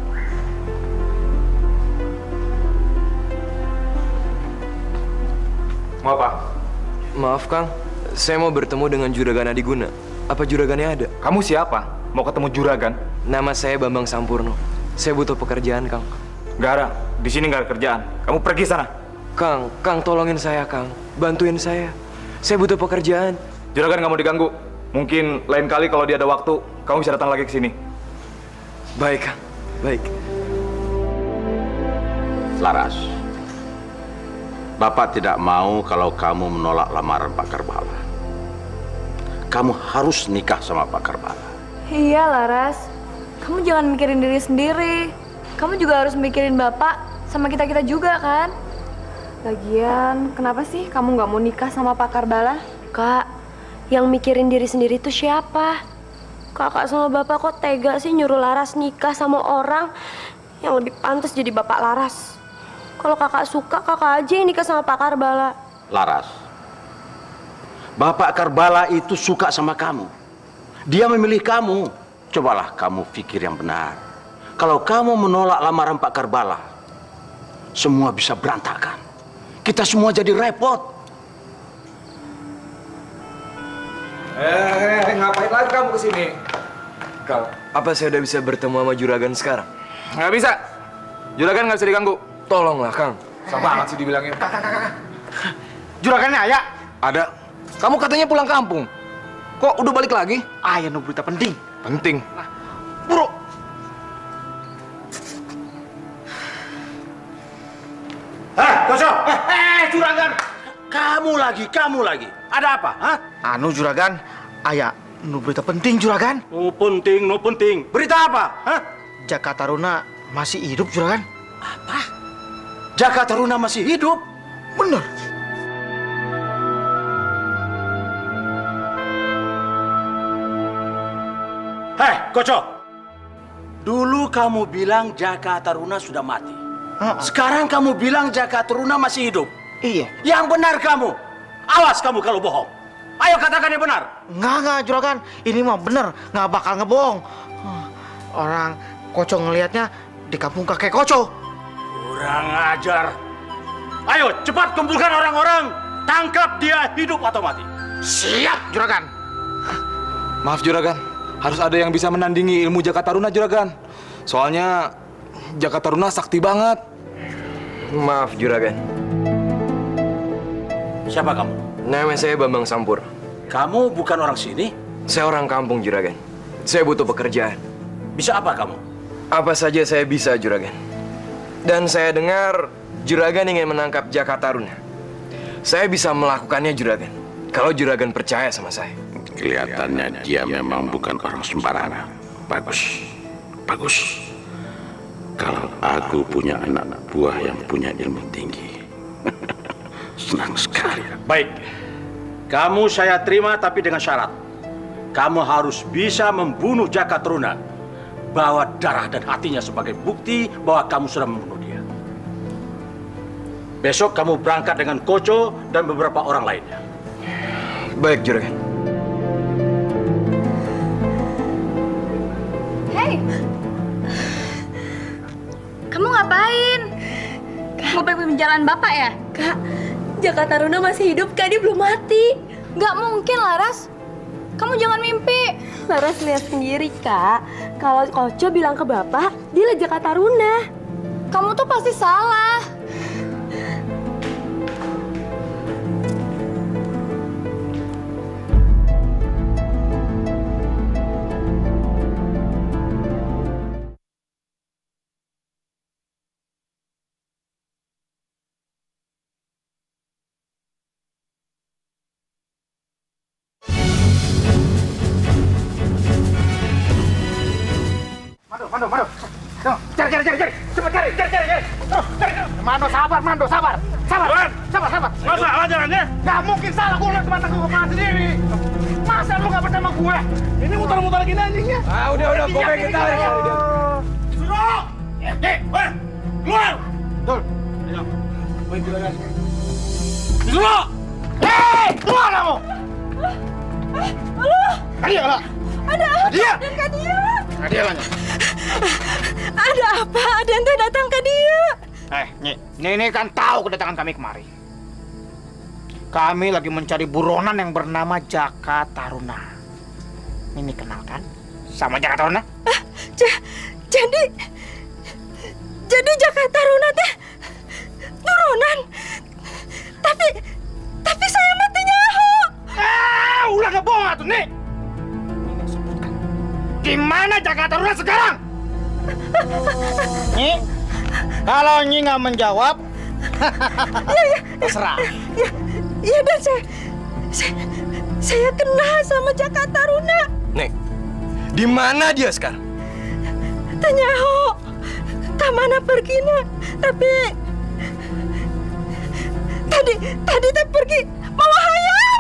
Mau apa? Maaf, Kang. Saya mau bertemu dengan Juragan Adiguna. Apa juragannya ada? Kamu siapa? Mau ketemu juragan? Nama saya Bambang Sampurno. Saya butuh pekerjaan, Kang. Nggak ada. Di sini nggak ada kerjaan. Kamu pergi sana. Kang, tolongin saya, Kang. Bantuin saya. Saya butuh pekerjaan. Juragan nggak mau diganggu. Mungkin lain kali kalau dia ada waktu, kamu bisa datang lagi ke sini. Baik, Kang. Baik. Laras, Bapak tidak mau kalau kamu menolak lamaran Pak Karbala. Kamu harus nikah sama Pak Karbala. Iya, Laras. Kamu jangan mikirin diri sendiri. Kamu juga harus mikirin Bapak sama kita-kita juga kan? Lagian, kenapa sih kamu nggak mau nikah sama Pak Karbala? Kak, yang mikirin diri sendiri itu siapa? Kakak sama Bapak kok tega sih nyuruh Laras nikah sama orang yang lebih pantas jadi Bapak Laras? Kalau kakak suka, kakak aja yang nikah sama Pak Karbala. Laras, Bapak Karbala itu suka sama kamu. Dia memilih kamu. Cobalah kamu pikir yang benar. Kalau kamu menolak lamaran Pak Karbala, semua bisa berantakan. Kita semua jadi repot. Ngapain lagi kamu kesini? Kang, apa saya udah bisa bertemu sama Juragan sekarang? Nggak bisa. Juragan nggak bisa diganggu. Tolonglah, Kang. Sama banget sih dibilangin. Juragannya Ayah? Ada. Kamu katanya pulang kampung. Kok udah balik lagi? Ayah no berita penting. Penting. Buru. Koco! Juragan! Kamu lagi. Ada apa? Hah? Anu Juragan, Ayah no berita penting Juragan. No penting. Berita apa? Hah? Jaka Taruna masih hidup Juragan. Apa? Jaka Taruna masih hidup? Bener. Hei, Koco. Dulu kamu bilang Jaka Taruna sudah mati. Sekarang kamu bilang Jaka Taruna masih hidup. Iya. Yang benar kamu. Awas kamu kalau bohong. Ayo katakan yang benar. Enggak Juragan. Ini mah bener, nggak bakal ngebohong. Orang Koco ngelihatnya di kampung kakek Koco. Kurang ajar. Ayo cepat kumpulkan orang-orang. Tangkap dia hidup atau mati. Siap Juragan. Maaf Juragan, harus ada yang bisa menandingi ilmu Jaka Taruna Juragan. Soalnya Jaka Taruna sakti banget. Maaf Juragan. Siapa kamu? Nama saya Bambang Sampur. Kamu bukan orang sini? Saya orang kampung Juragan. Saya butuh pekerjaan. Bisa apa kamu? Apa saja saya bisa Juragan. Dan saya dengar Juragan ingin menangkap Jaka Taruna. Saya bisa melakukannya Juragan. Kalau Juragan percaya sama saya. Kelihatannya dia memang bukan orang sembarangan. Bagus. Kalau aku punya anak buah yang punya ilmu tinggi. Senang sekali. Baik. Kamu saya terima tapi dengan syarat. Kamu harus bisa membunuh Jaka Taruna. Bawa darah dan hatinya sebagai bukti bahwa kamu sudah membunuh dia. Besok kamu berangkat dengan Koco dan beberapa orang lainnya. Baik, Juragan. Hei, kamu ngapain? Mau pergi jalan Bapak ya? Kak, Jaka Taruna masih hidup, Kak. Dia belum mati. Nggak mungkin, Laras. Kamu jangan mimpi. Laras lihat sendiri, Kak. Kalau Koco bilang ke Bapak, dia lah Jaka Taruna. Kamu tuh pasti salah. Mando. Cari. Cepat cari. Mando, sabar. Sabar. Masa jalannya? Gak mungkin salah, gue liat mata gue kemana sendiri. Masa lu gak percaya sama gue? Ini muter-muter gini anjingnya. Udah, pokoknya kita cari dia. Suruh! Keluar! Dul. Suruh! Hei! Keluar kamu! Kadia lah. Ada apa? Kadia lah. Ada apa? Ada yang datang ke dia. Ini kan tahu kedatangan kami kemari. Kami lagi mencari buronan yang bernama Jaka Taruna. Ini kenal kan sama Jaka Taruna? Jadi Jaka Taruna teh buronan. Tapi saya mati nyaho. Ulah gak bohong atuh nih. Ini sebutkan. Di mana Jaka Taruna sekarang? Nyi, kalau Nyi nggak menjawab, terserah. Iya dan saya kenal sama Jaka Taruna. Nek, di mana dia sekarang? Tanyaho, kemana pergi nak? Tapi tadi teh pergi malah hayang.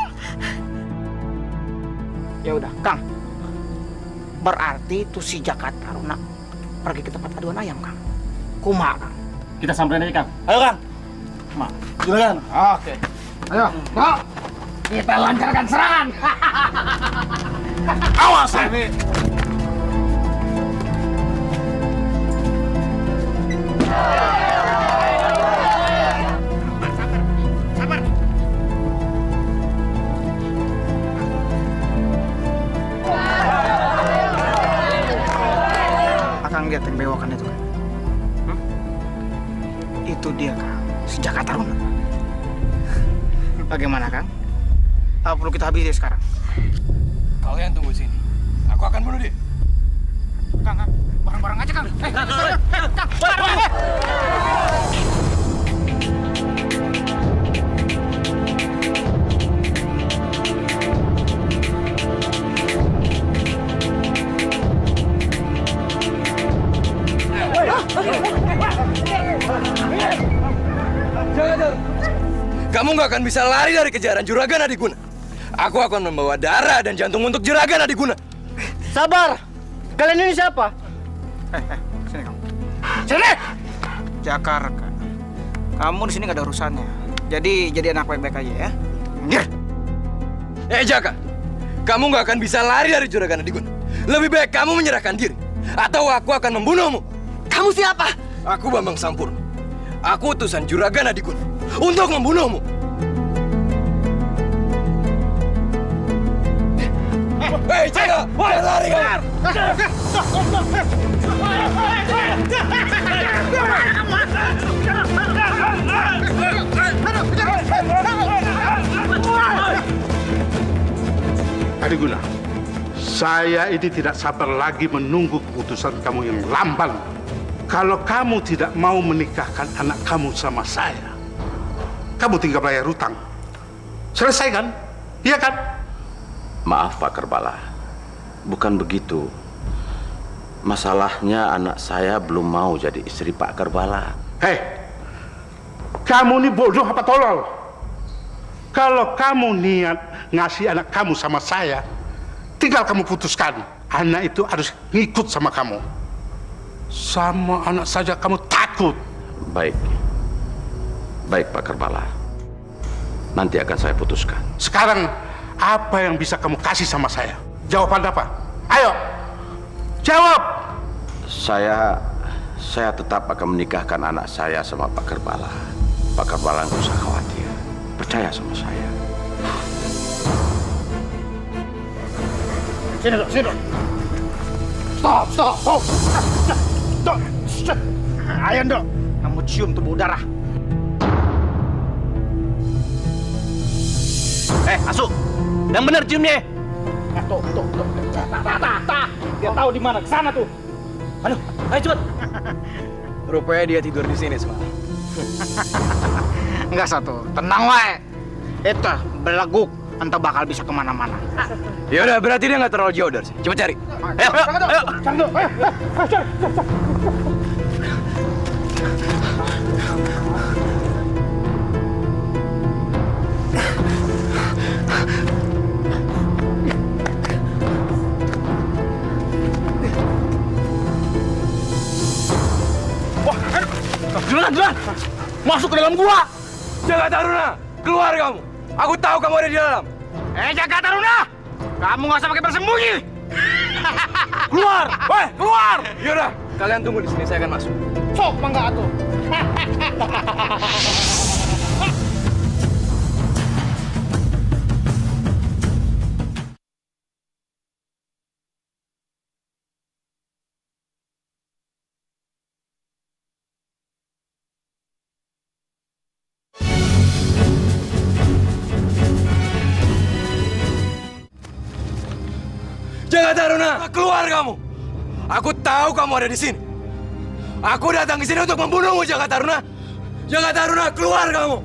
Ya udah, Kang. Berarti itu si Jakataruna pergi ke tempat aduan ayam, Kang. Kumaha, Kang? Kita samperin aja, Kang. Ayo, Kang. Ma, juragan. Oke. Ayo, mau. Kita lancarkan serangan. Awas ini. Sabar. Akang lihat yang bewokan itu kan? Itu dia, Kang. Si Jakataruna. Bagaimana, Kang? Apa perlu kita habisi sekarang? Kalian tunggu sini. Aku akan bunuh dia. Kang, bareng-bareng aja, Kang. Kang, bareng. Kamu nggak akan bisa lari dari kejaran Juragan Adiguna. Aku akan membawa darah dan jantung untuk Juragan Adiguna. Sabar! Kalian ini siapa? Sini kamu. Sini! Jakar, Kak. Kamu di sini nggak ada urusannya. Jadi anak baik-baik aja ya. Minggir. Jaka, kamu nggak akan bisa lari dari Juragan Adiguna. Lebih baik kamu menyerahkan diri, atau aku akan membunuhmu. Kamu siapa? Aku Bambang Sampurna. Aku utusan Juragan Adiguna untuk membunuhmu. Hei, Jaka! Jangan lari kamu! Adiguna, saya ini tidak sabar lagi menunggu keputusan kamu yang lamban. Kalau kamu tidak mau menikahkan anak kamu sama saya, kamu tinggal bayar hutang. Selesai kan? Iya kan? Maaf Pak Karbala, bukan begitu. Masalahnya anak saya belum mau jadi istri Pak Karbala. Hei, kamu ini bodoh apa tolol? Kalau kamu niat ngasih anak kamu sama saya, tinggal kamu putuskan. Anak itu harus ngikut sama kamu. Sama anak saja kamu takut. Baik Pak Karbala. Nanti akan saya putuskan. Sekarang apa yang bisa kamu kasih sama saya? Jawaban apa? Ayo, jawab. Saya tetap akan menikahkan anak saya sama Pak Karbala. Pak Karbala nggak usah khawatir. Percaya sama saya. Sini dong. Stop. Ayo dong. Kamu cium tuh bau darah. Asu, yang benar ciumnya. Tuh. Dia tahu di mana, ke sana tuh. Ayo cepet. Rupanya dia tidur di sini semalam. Enggak satu, tenang wae. Itu beleguk, entah bakal bisa kemana-mana. Ya udah, berarti dia nggak terlalu jauh dari sini. Coba cari. Ayo. Cari tuh, ayo. Juran! Masuk ke dalam gua! Jakataruna, keluar kamu! Aku tahu kamu ada di dalam! Jakataruna! Kamu nggak usah pakai bersembunyi! Keluar! Weh, keluar! Yaudah, kalian tunggu di sini, saya akan masuk. Sok, mangga atuh! Jakataruna, keluar kamu! Aku tahu kamu ada di sini. Aku datang ke sini untuk membunuhmu, Jakataruna. Jakataruna, keluar kamu!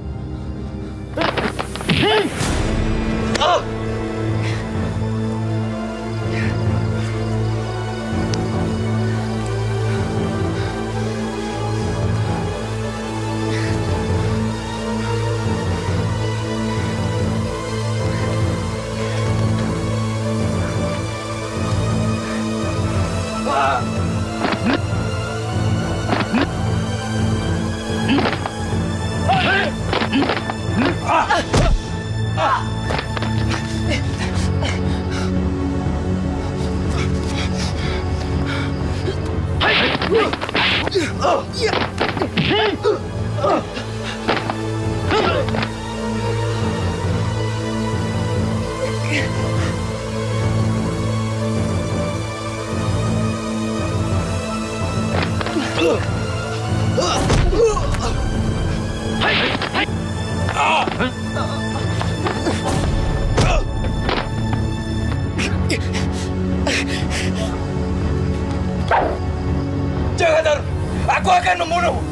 Jangan, Taruna. Aku akan membunuhmu.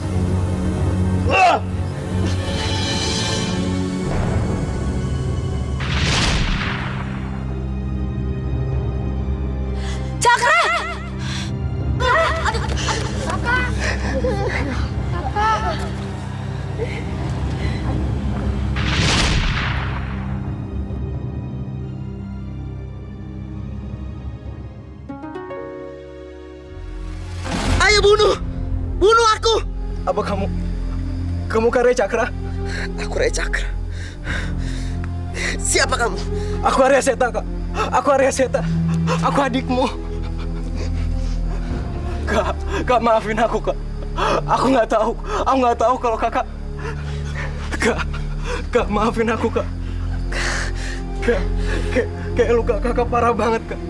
Cakra! Aduh, Kakak. Kakak. Ayo bunuh! Bunuh aku! Apa kamu kan Rai Cakra? Aku Rai Cakra. Siapa kamu? Aku Arya Seta, Kak. Aku Arya Seta. Aku adikmu. Kak, maafin aku, Kak. Aku nggak tahu kalau kakak. Kak, maafin aku, Kak. Kayak luka kakak parah banget, Kak.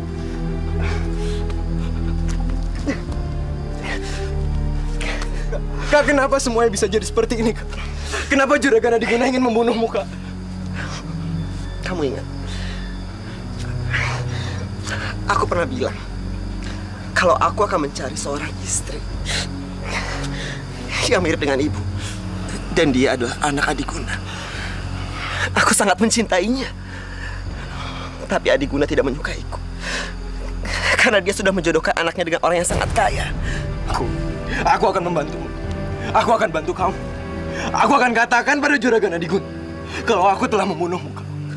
Kak, kenapa semuanya bisa jadi seperti ini, Kak? Kenapa Juragan Adiguna ingin membunuhmu, Kak? Kamu ingat? Aku pernah bilang kalau aku akan mencari seorang istri yang mirip dengan ibu. Dan dia adalah anak Adiguna. Aku sangat mencintainya. Tapi Adiguna tidak menyukaiku. Karena dia sudah menjodohkan anaknya dengan orang yang sangat kaya. Aku akan membantumu. Aku akan bantu kamu. Aku akan katakan pada Juragan Adiguna kalau aku telah membunuhmu.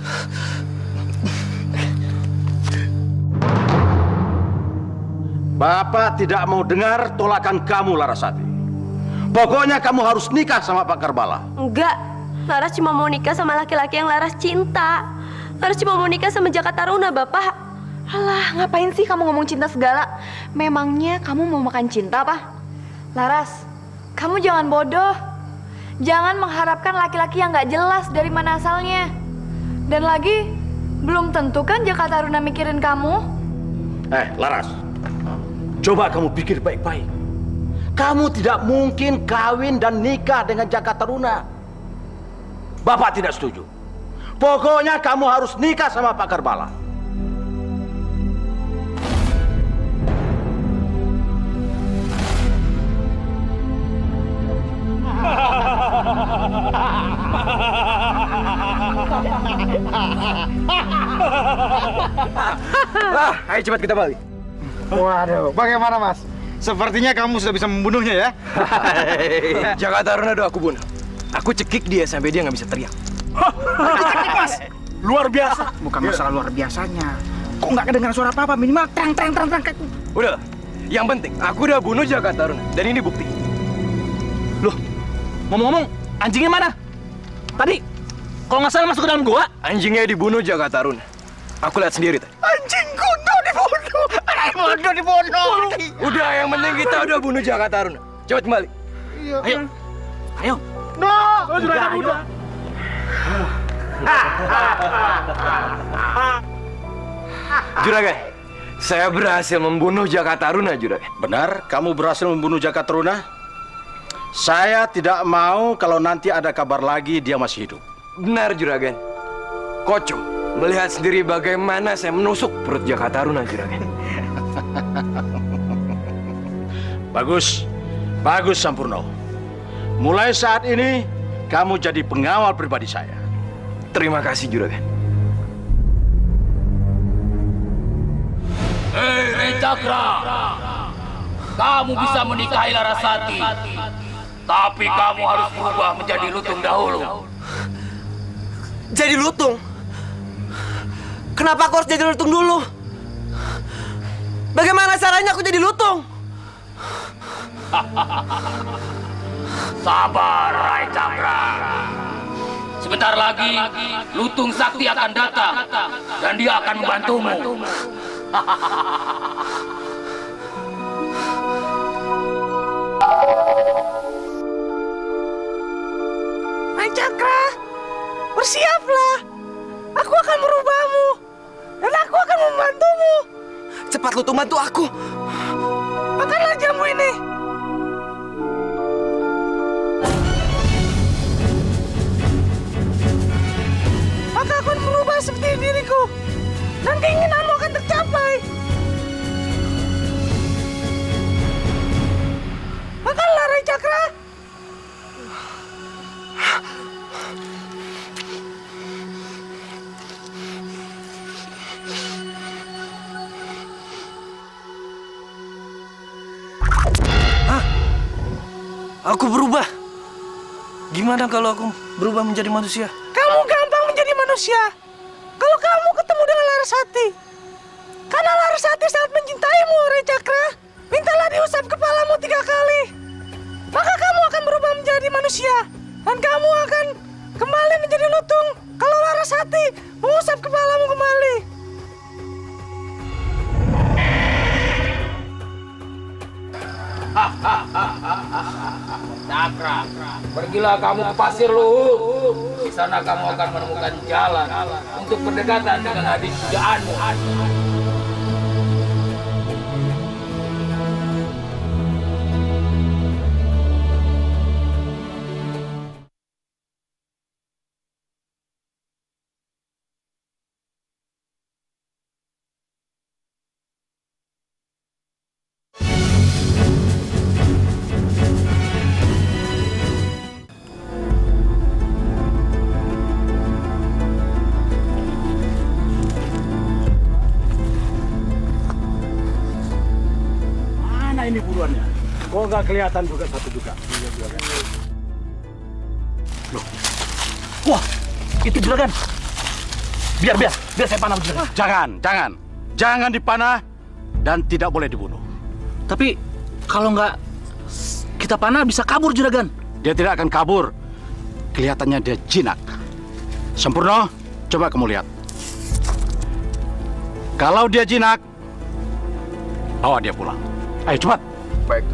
Bapak tidak mau dengar tolakan kamu, Larasati. Pokoknya kamu harus nikah sama Pak Karbala. Enggak, Laras cuma mau nikah sama laki-laki yang Laras cinta. Laras cuma mau nikah sama Jaka Taruna, Bapak. Alah, ngapain sih kamu ngomong cinta segala? Memangnya kamu mau makan cinta apa? Laras, kamu jangan bodoh. Jangan mengharapkan laki-laki yang nggak jelas dari mana asalnya. Dan lagi, belum tentu kan Jaka Taruna mikirin kamu. Laras, coba kamu pikir baik-baik. Kamu tidak mungkin kawin dan nikah dengan Jaka Taruna. Bapak tidak setuju. Pokoknya kamu harus nikah sama Pak Karbala. Ayo cepat kita balik. Waduh, bagaimana Mas? Sepertinya kamu sudah bisa membunuhnya ya? Jaka Taruna udah aku bunuh. Aku cekik dia sampai dia nggak bisa teriak. Cekik Mas, luar biasa. Bukan masalah luar biasanya. Kok nggak kedengaran suara apa-apa? Minimal terang. Udah, yang penting aku udah bunuh Jaka Taruna dan ini bukti. Loh, ngomong-ngomong, anjingnya mana? Tadi, kalau nggak salah masuk ke dalam gua. Anjingnya dibunuh Jaka Taruna. Aku lihat sendiri tadi. Anjingku dibunuh. Udah, yang penting kita udah bunuh Jaka Taruna. Cepat kembali. Ayo. Udah. Juragan, saya berhasil membunuh Jaka Taruna, Juragan. Benar, kamu berhasil membunuh Jaka Taruna? Saya tidak mau kalau nanti ada kabar lagi dia masih hidup. Benar, Juragan. Koco melihat sendiri bagaimana saya menusuk perut Jaka Taruna, Juragan. Bagus Sampurno. Mulai saat ini kamu jadi pengawal pribadi saya. Terima kasih, Juragan. Hei, Rai Cakra, kamu bisa menikahi Larasati, tapi kamu harus berubah menjadi lutung dahulu. Jadi lutung? Kenapa aku harus jadi lutung dulu? Bagaimana caranya aku jadi lutung? Sabar, Rai Cakra. Sebentar lagi, lutung sakti akan datang dan dia akan membantumu. Cepat Lutung, bantu aku. Makanlah jamu ini. Maka aku akan berubah seperti diriku. Dan keinginanmu akan tercapai. Makanlah Rai Cakra. Aku berubah. Gimana kalau aku berubah menjadi manusia? Kamu gampang menjadi manusia kalau kamu ketemu dengan Larasati. Karena Larasati sangat mencintaimu, Rai Cakra. Mintalah diusap kepalamu 3 kali. Maka kamu akan berubah menjadi manusia. Dan kamu akan kembali menjadi lutung kalau Larasati mengusap kepalamu kembali. Cakra, pergilah kamu ke Pasir Luhur. Di sana kamu akan menemukan jalan untuk berdekatan dengan adik pujaanmu. Ini buruannya. Kok nggak kelihatan juga satu juga? Loh. Wah, itu juragan. Biar saya panah juragan. Jangan dipanah dan tidak boleh dibunuh. Tapi kalau nggak kita panah bisa kabur juragan. Dia tidak akan kabur. Kelihatannya dia jinak. Sempurna, coba kamu lihat. Kalau dia jinak, bawa dia pulang. Ayo cepat. Baik.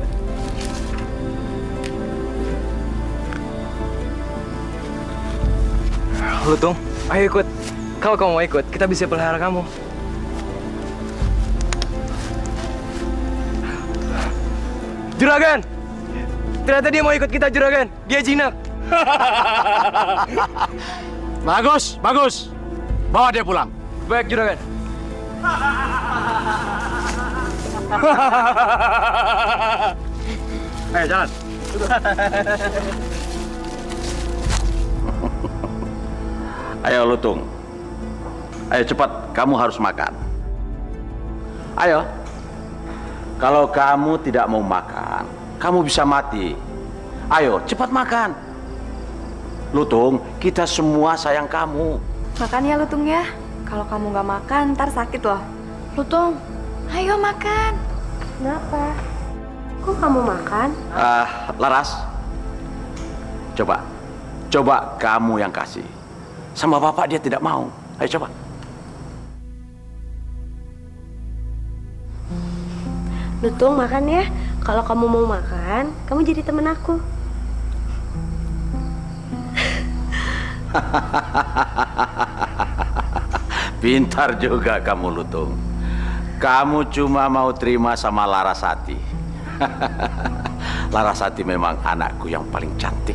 Lutung, ayo ikut. Kalau kamu mau ikut, kita bisa pelihara kamu. Juragan! Ternyata dia mau ikut kita, Juragan. Dia jinak. Bagus. Bawa dia pulang. Baik, Juragan. Ayo jalan. Ayo Lutung. Ayo cepat, kamu harus makan. Ayo. Kalau kamu tidak mau makan, kamu bisa mati. Ayo, cepat makan. Lutung, kita semua sayang kamu. Makan ya Lutung ya. Kalau kamu nggak makan, ntar sakit loh. Lutung, ayo makan. Kenapa? Kok kamu makan? Laras, coba kamu yang kasih. Sama bapak dia tidak mau. Ayo coba. Lutung makan ya. Kalau kamu mau makan, kamu jadi temen aku. Pintar juga kamu Lutung. Kamu cuma mau terima sama Larasati. Larasati memang anakku yang paling cantik.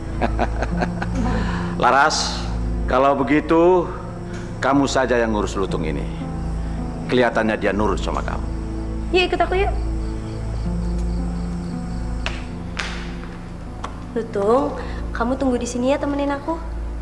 Laras, kalau begitu kamu saja yang ngurus Lutung ini. Kelihatannya dia nurut sama kamu. Yuk ikut aku yuk. Lutung, kamu tunggu di sini ya temenin aku.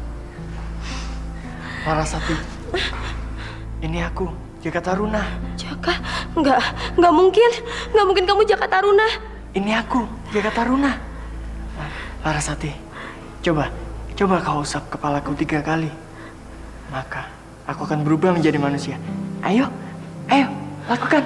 Larasati, ini aku, Jaka Taruna. Jaka? Nggak mungkin kamu Jaka Taruna. Ini aku, Jaka Taruna. Larasati, coba kau usap kepalaku 3 kali. Maka aku akan berubah menjadi manusia. Ayo, lakukan.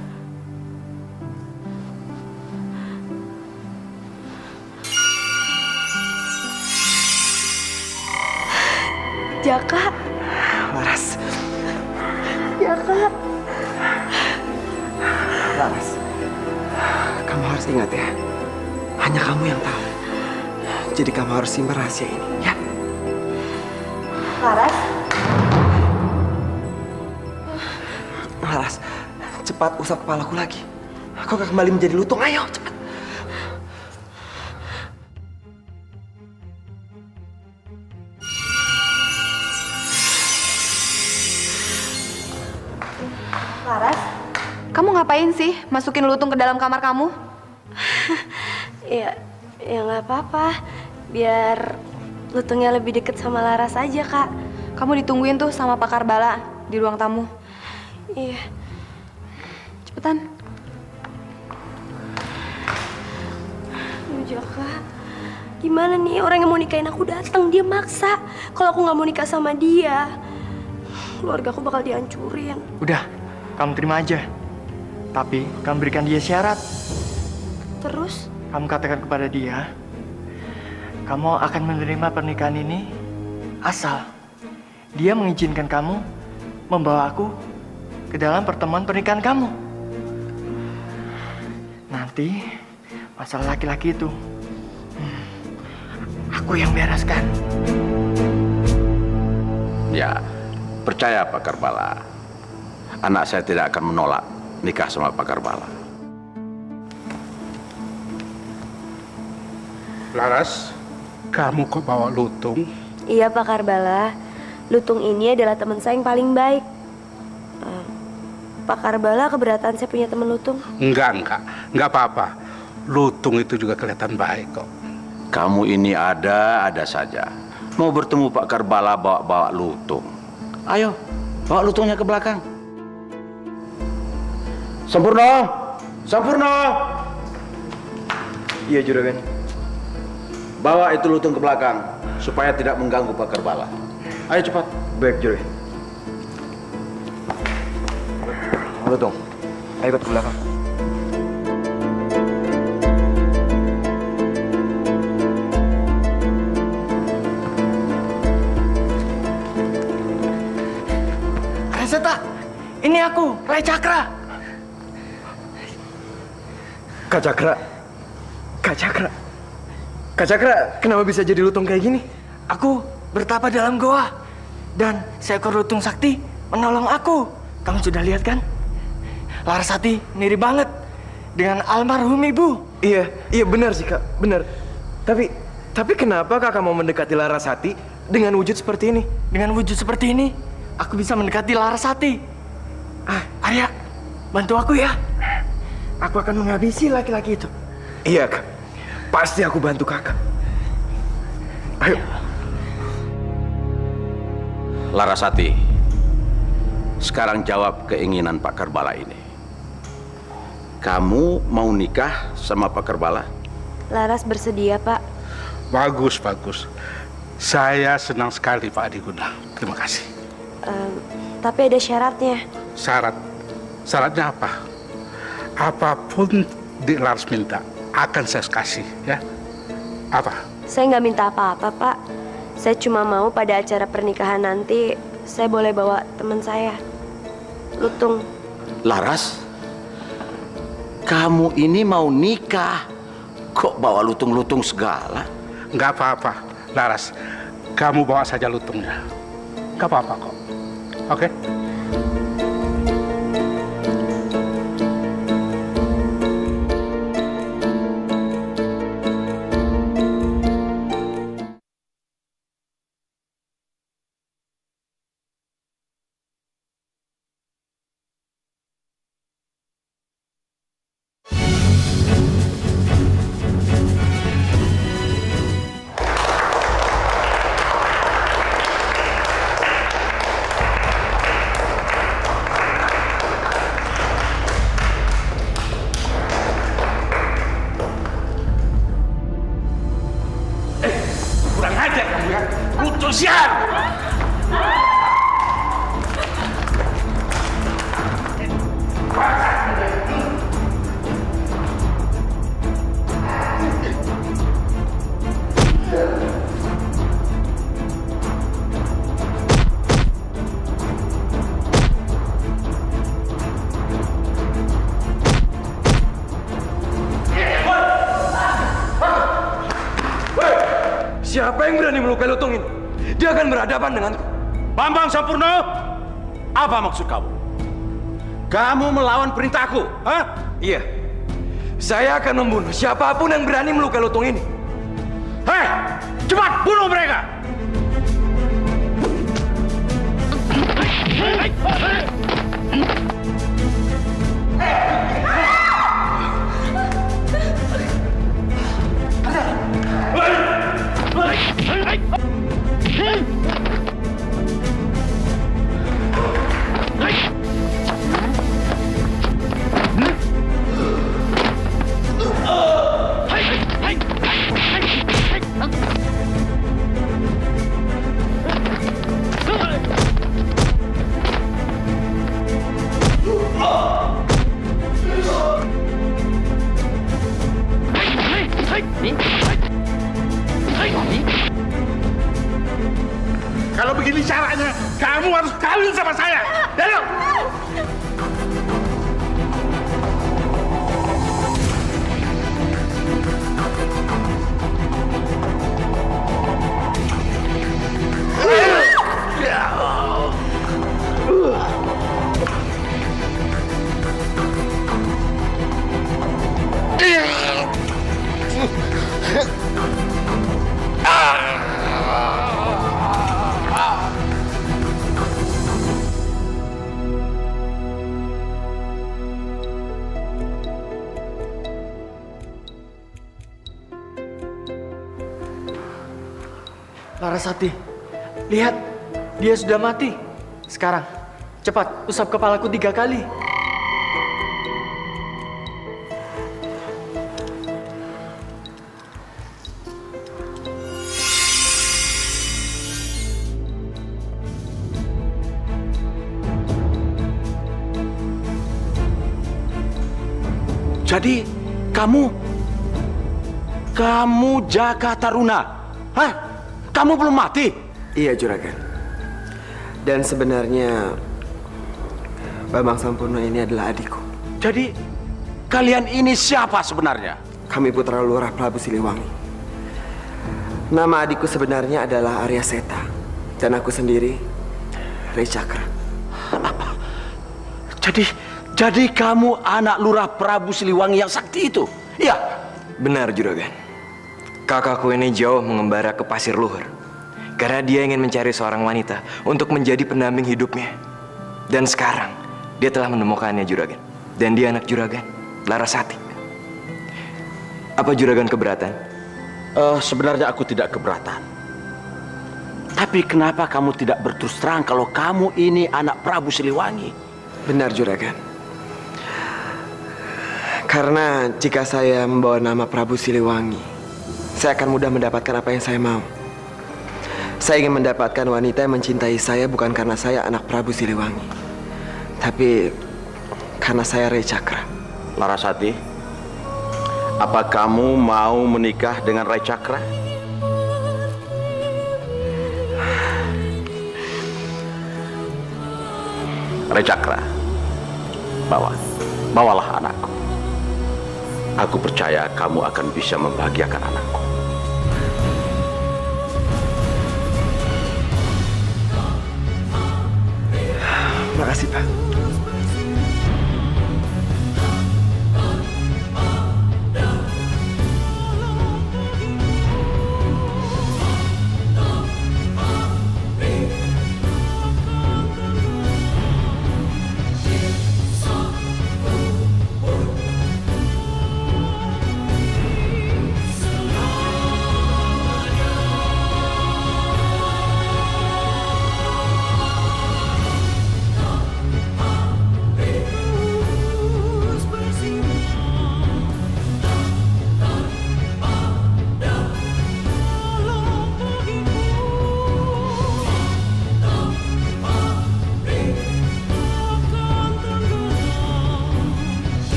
Jaka. Laras. Jaka. Laras, kamu harus ingat ya, hanya kamu yang tahu. Jadi kamu harus simpan rahasia ini, ya? Laras, Cepat usap kepalaku lagi. Aku akan kembali menjadi lutung. Ayo, cepat. Laras, kamu ngapain sih masukin lutung ke dalam kamar kamu? Ya nggak apa-apa. Biar lutungnya lebih deket sama Laras aja, Kak. Kamu ditungguin tuh sama Pak Karbala di ruang tamu. Iya. Cepetan. Aduh, Jaka. Gimana nih orang yang mau nikahin aku datang, dia maksa. Kalau aku nggak mau nikah sama dia, keluarga aku bakal dihancurin. Udah, kamu terima aja. Tapi kamu berikan dia syarat. Terus? Kamu katakan kepada dia, kamu akan menerima pernikahan ini asal dia mengizinkan kamu membawa aku ke dalam pertemuan pernikahan kamu. Nanti masalah laki-laki itu aku yang bereskan. Ya, percaya Pak Karbala. Anak saya tidak akan menolak nikah sama Pak Karbala. Laras, kamu kok bawa lutung? Iya, Pak Karbala. Lutung ini adalah teman saya yang paling baik. Pak Karbala keberatan saya punya teman lutung? Enggak apa-apa. Lutung itu juga kelihatan baik kok. Kamu ini ada saja. Mau bertemu Pak Karbala bawa lutung. Ayo, bawa lutungnya ke belakang. Sampurna! Sampurna! Iya, Juragan. Bawa itu lutung ke belakang supaya tidak mengganggu Pak Karbala. Ayo cepat. Baik, Juragan. Lutung, ayo ikut ke belakang. Reseta, ini aku, Rai Cakra. Kak Cakra, kenapa bisa jadi lutung kayak gini? Aku bertapa dalam goa dan seekor lutung sakti menolong aku. Kamu sudah lihat kan? Larasati mirip banget dengan almarhum ibu. Iya benar sih, Kak, benar. Tapi kenapa Kakak mau mendekati Larasati dengan wujud seperti ini? Dengan wujud seperti ini, aku bisa mendekati Larasati. Arya, bantu aku ya. Aku akan menghabisi laki-laki itu. Iya, Kak. Pasti aku bantu Kakak. Ayo. Larasati, sekarang jawab keinginan Pak Karbala ini. Kamu mau nikah sama Pak Karbala? Laras bersedia, Pak. Bagus. Saya senang sekali, Pak Adiguna. Terima kasih. Tapi ada syaratnya. Syaratnya apa? Apapun Laras minta, akan saya kasih, ya. Apa? Saya nggak minta apa-apa, Pak. Saya cuma mau pada acara pernikahan nanti, saya boleh bawa teman saya, lutung. Laras, kamu ini mau nikah, kok bawa lutung-lutung segala? Nggak apa-apa, Laras. Kamu bawa saja lutungnya. Nggak apa-apa kok. Oke? Siapa yang berani melukai lutung ini? Dia akan berhadapan denganku. Bambang Sampurna, apa maksud kamu? Kamu melawan perintahku, hah? Iya. Saya akan membunuh siapapun yang berani melukai lutung ini. Hei, cepat bunuh mereka! Kalau begini caranya, kamu harus kawin sama saya. Ayo. Larasati, lihat, dia sudah mati. Sekarang, cepat usap kepalaku 3 kali. Jadi, kamu Jaka Taruna, hah? Kamu belum mati? Iya, Juragan. Dan sebenarnya Bambang Sampurna ini adalah adikku. Jadi, kalian ini siapa sebenarnya? Kami putra lurah Prabu Siliwangi. Nama adikku sebenarnya adalah Arya Seta. Dan aku sendiri, Rai Cakra. Jadi kamu anak lurah Prabu Siliwangi yang sakti itu? Iya? Benar, Juragan. Kakakku ini jauh mengembara ke Pasir Luhur karena dia ingin mencari seorang wanita untuk menjadi pendamping hidupnya. Dan sekarang dia telah menemukannya, Juragan. Dan dia anak Juragan, Larasati. Apa Juragan keberatan? Sebenarnya aku tidak keberatan. Tapi kenapa kamu tidak berterus terang kalau kamu ini anak Prabu Siliwangi? Benar, Juragan. Karena jika saya membawa nama Prabu Siliwangi, saya akan mudah mendapatkan apa yang saya mau. Saya ingin mendapatkan wanita yang mencintai saya bukan karena saya anak Prabu Siliwangi, tapi karena saya Rai Cakra. Larasati, apa kamu mau menikah dengan Rai Cakra? Rai Cakra, bawalah anakku. Aku percaya kamu akan bisa membahagiakan anakku. Makasih, Pak.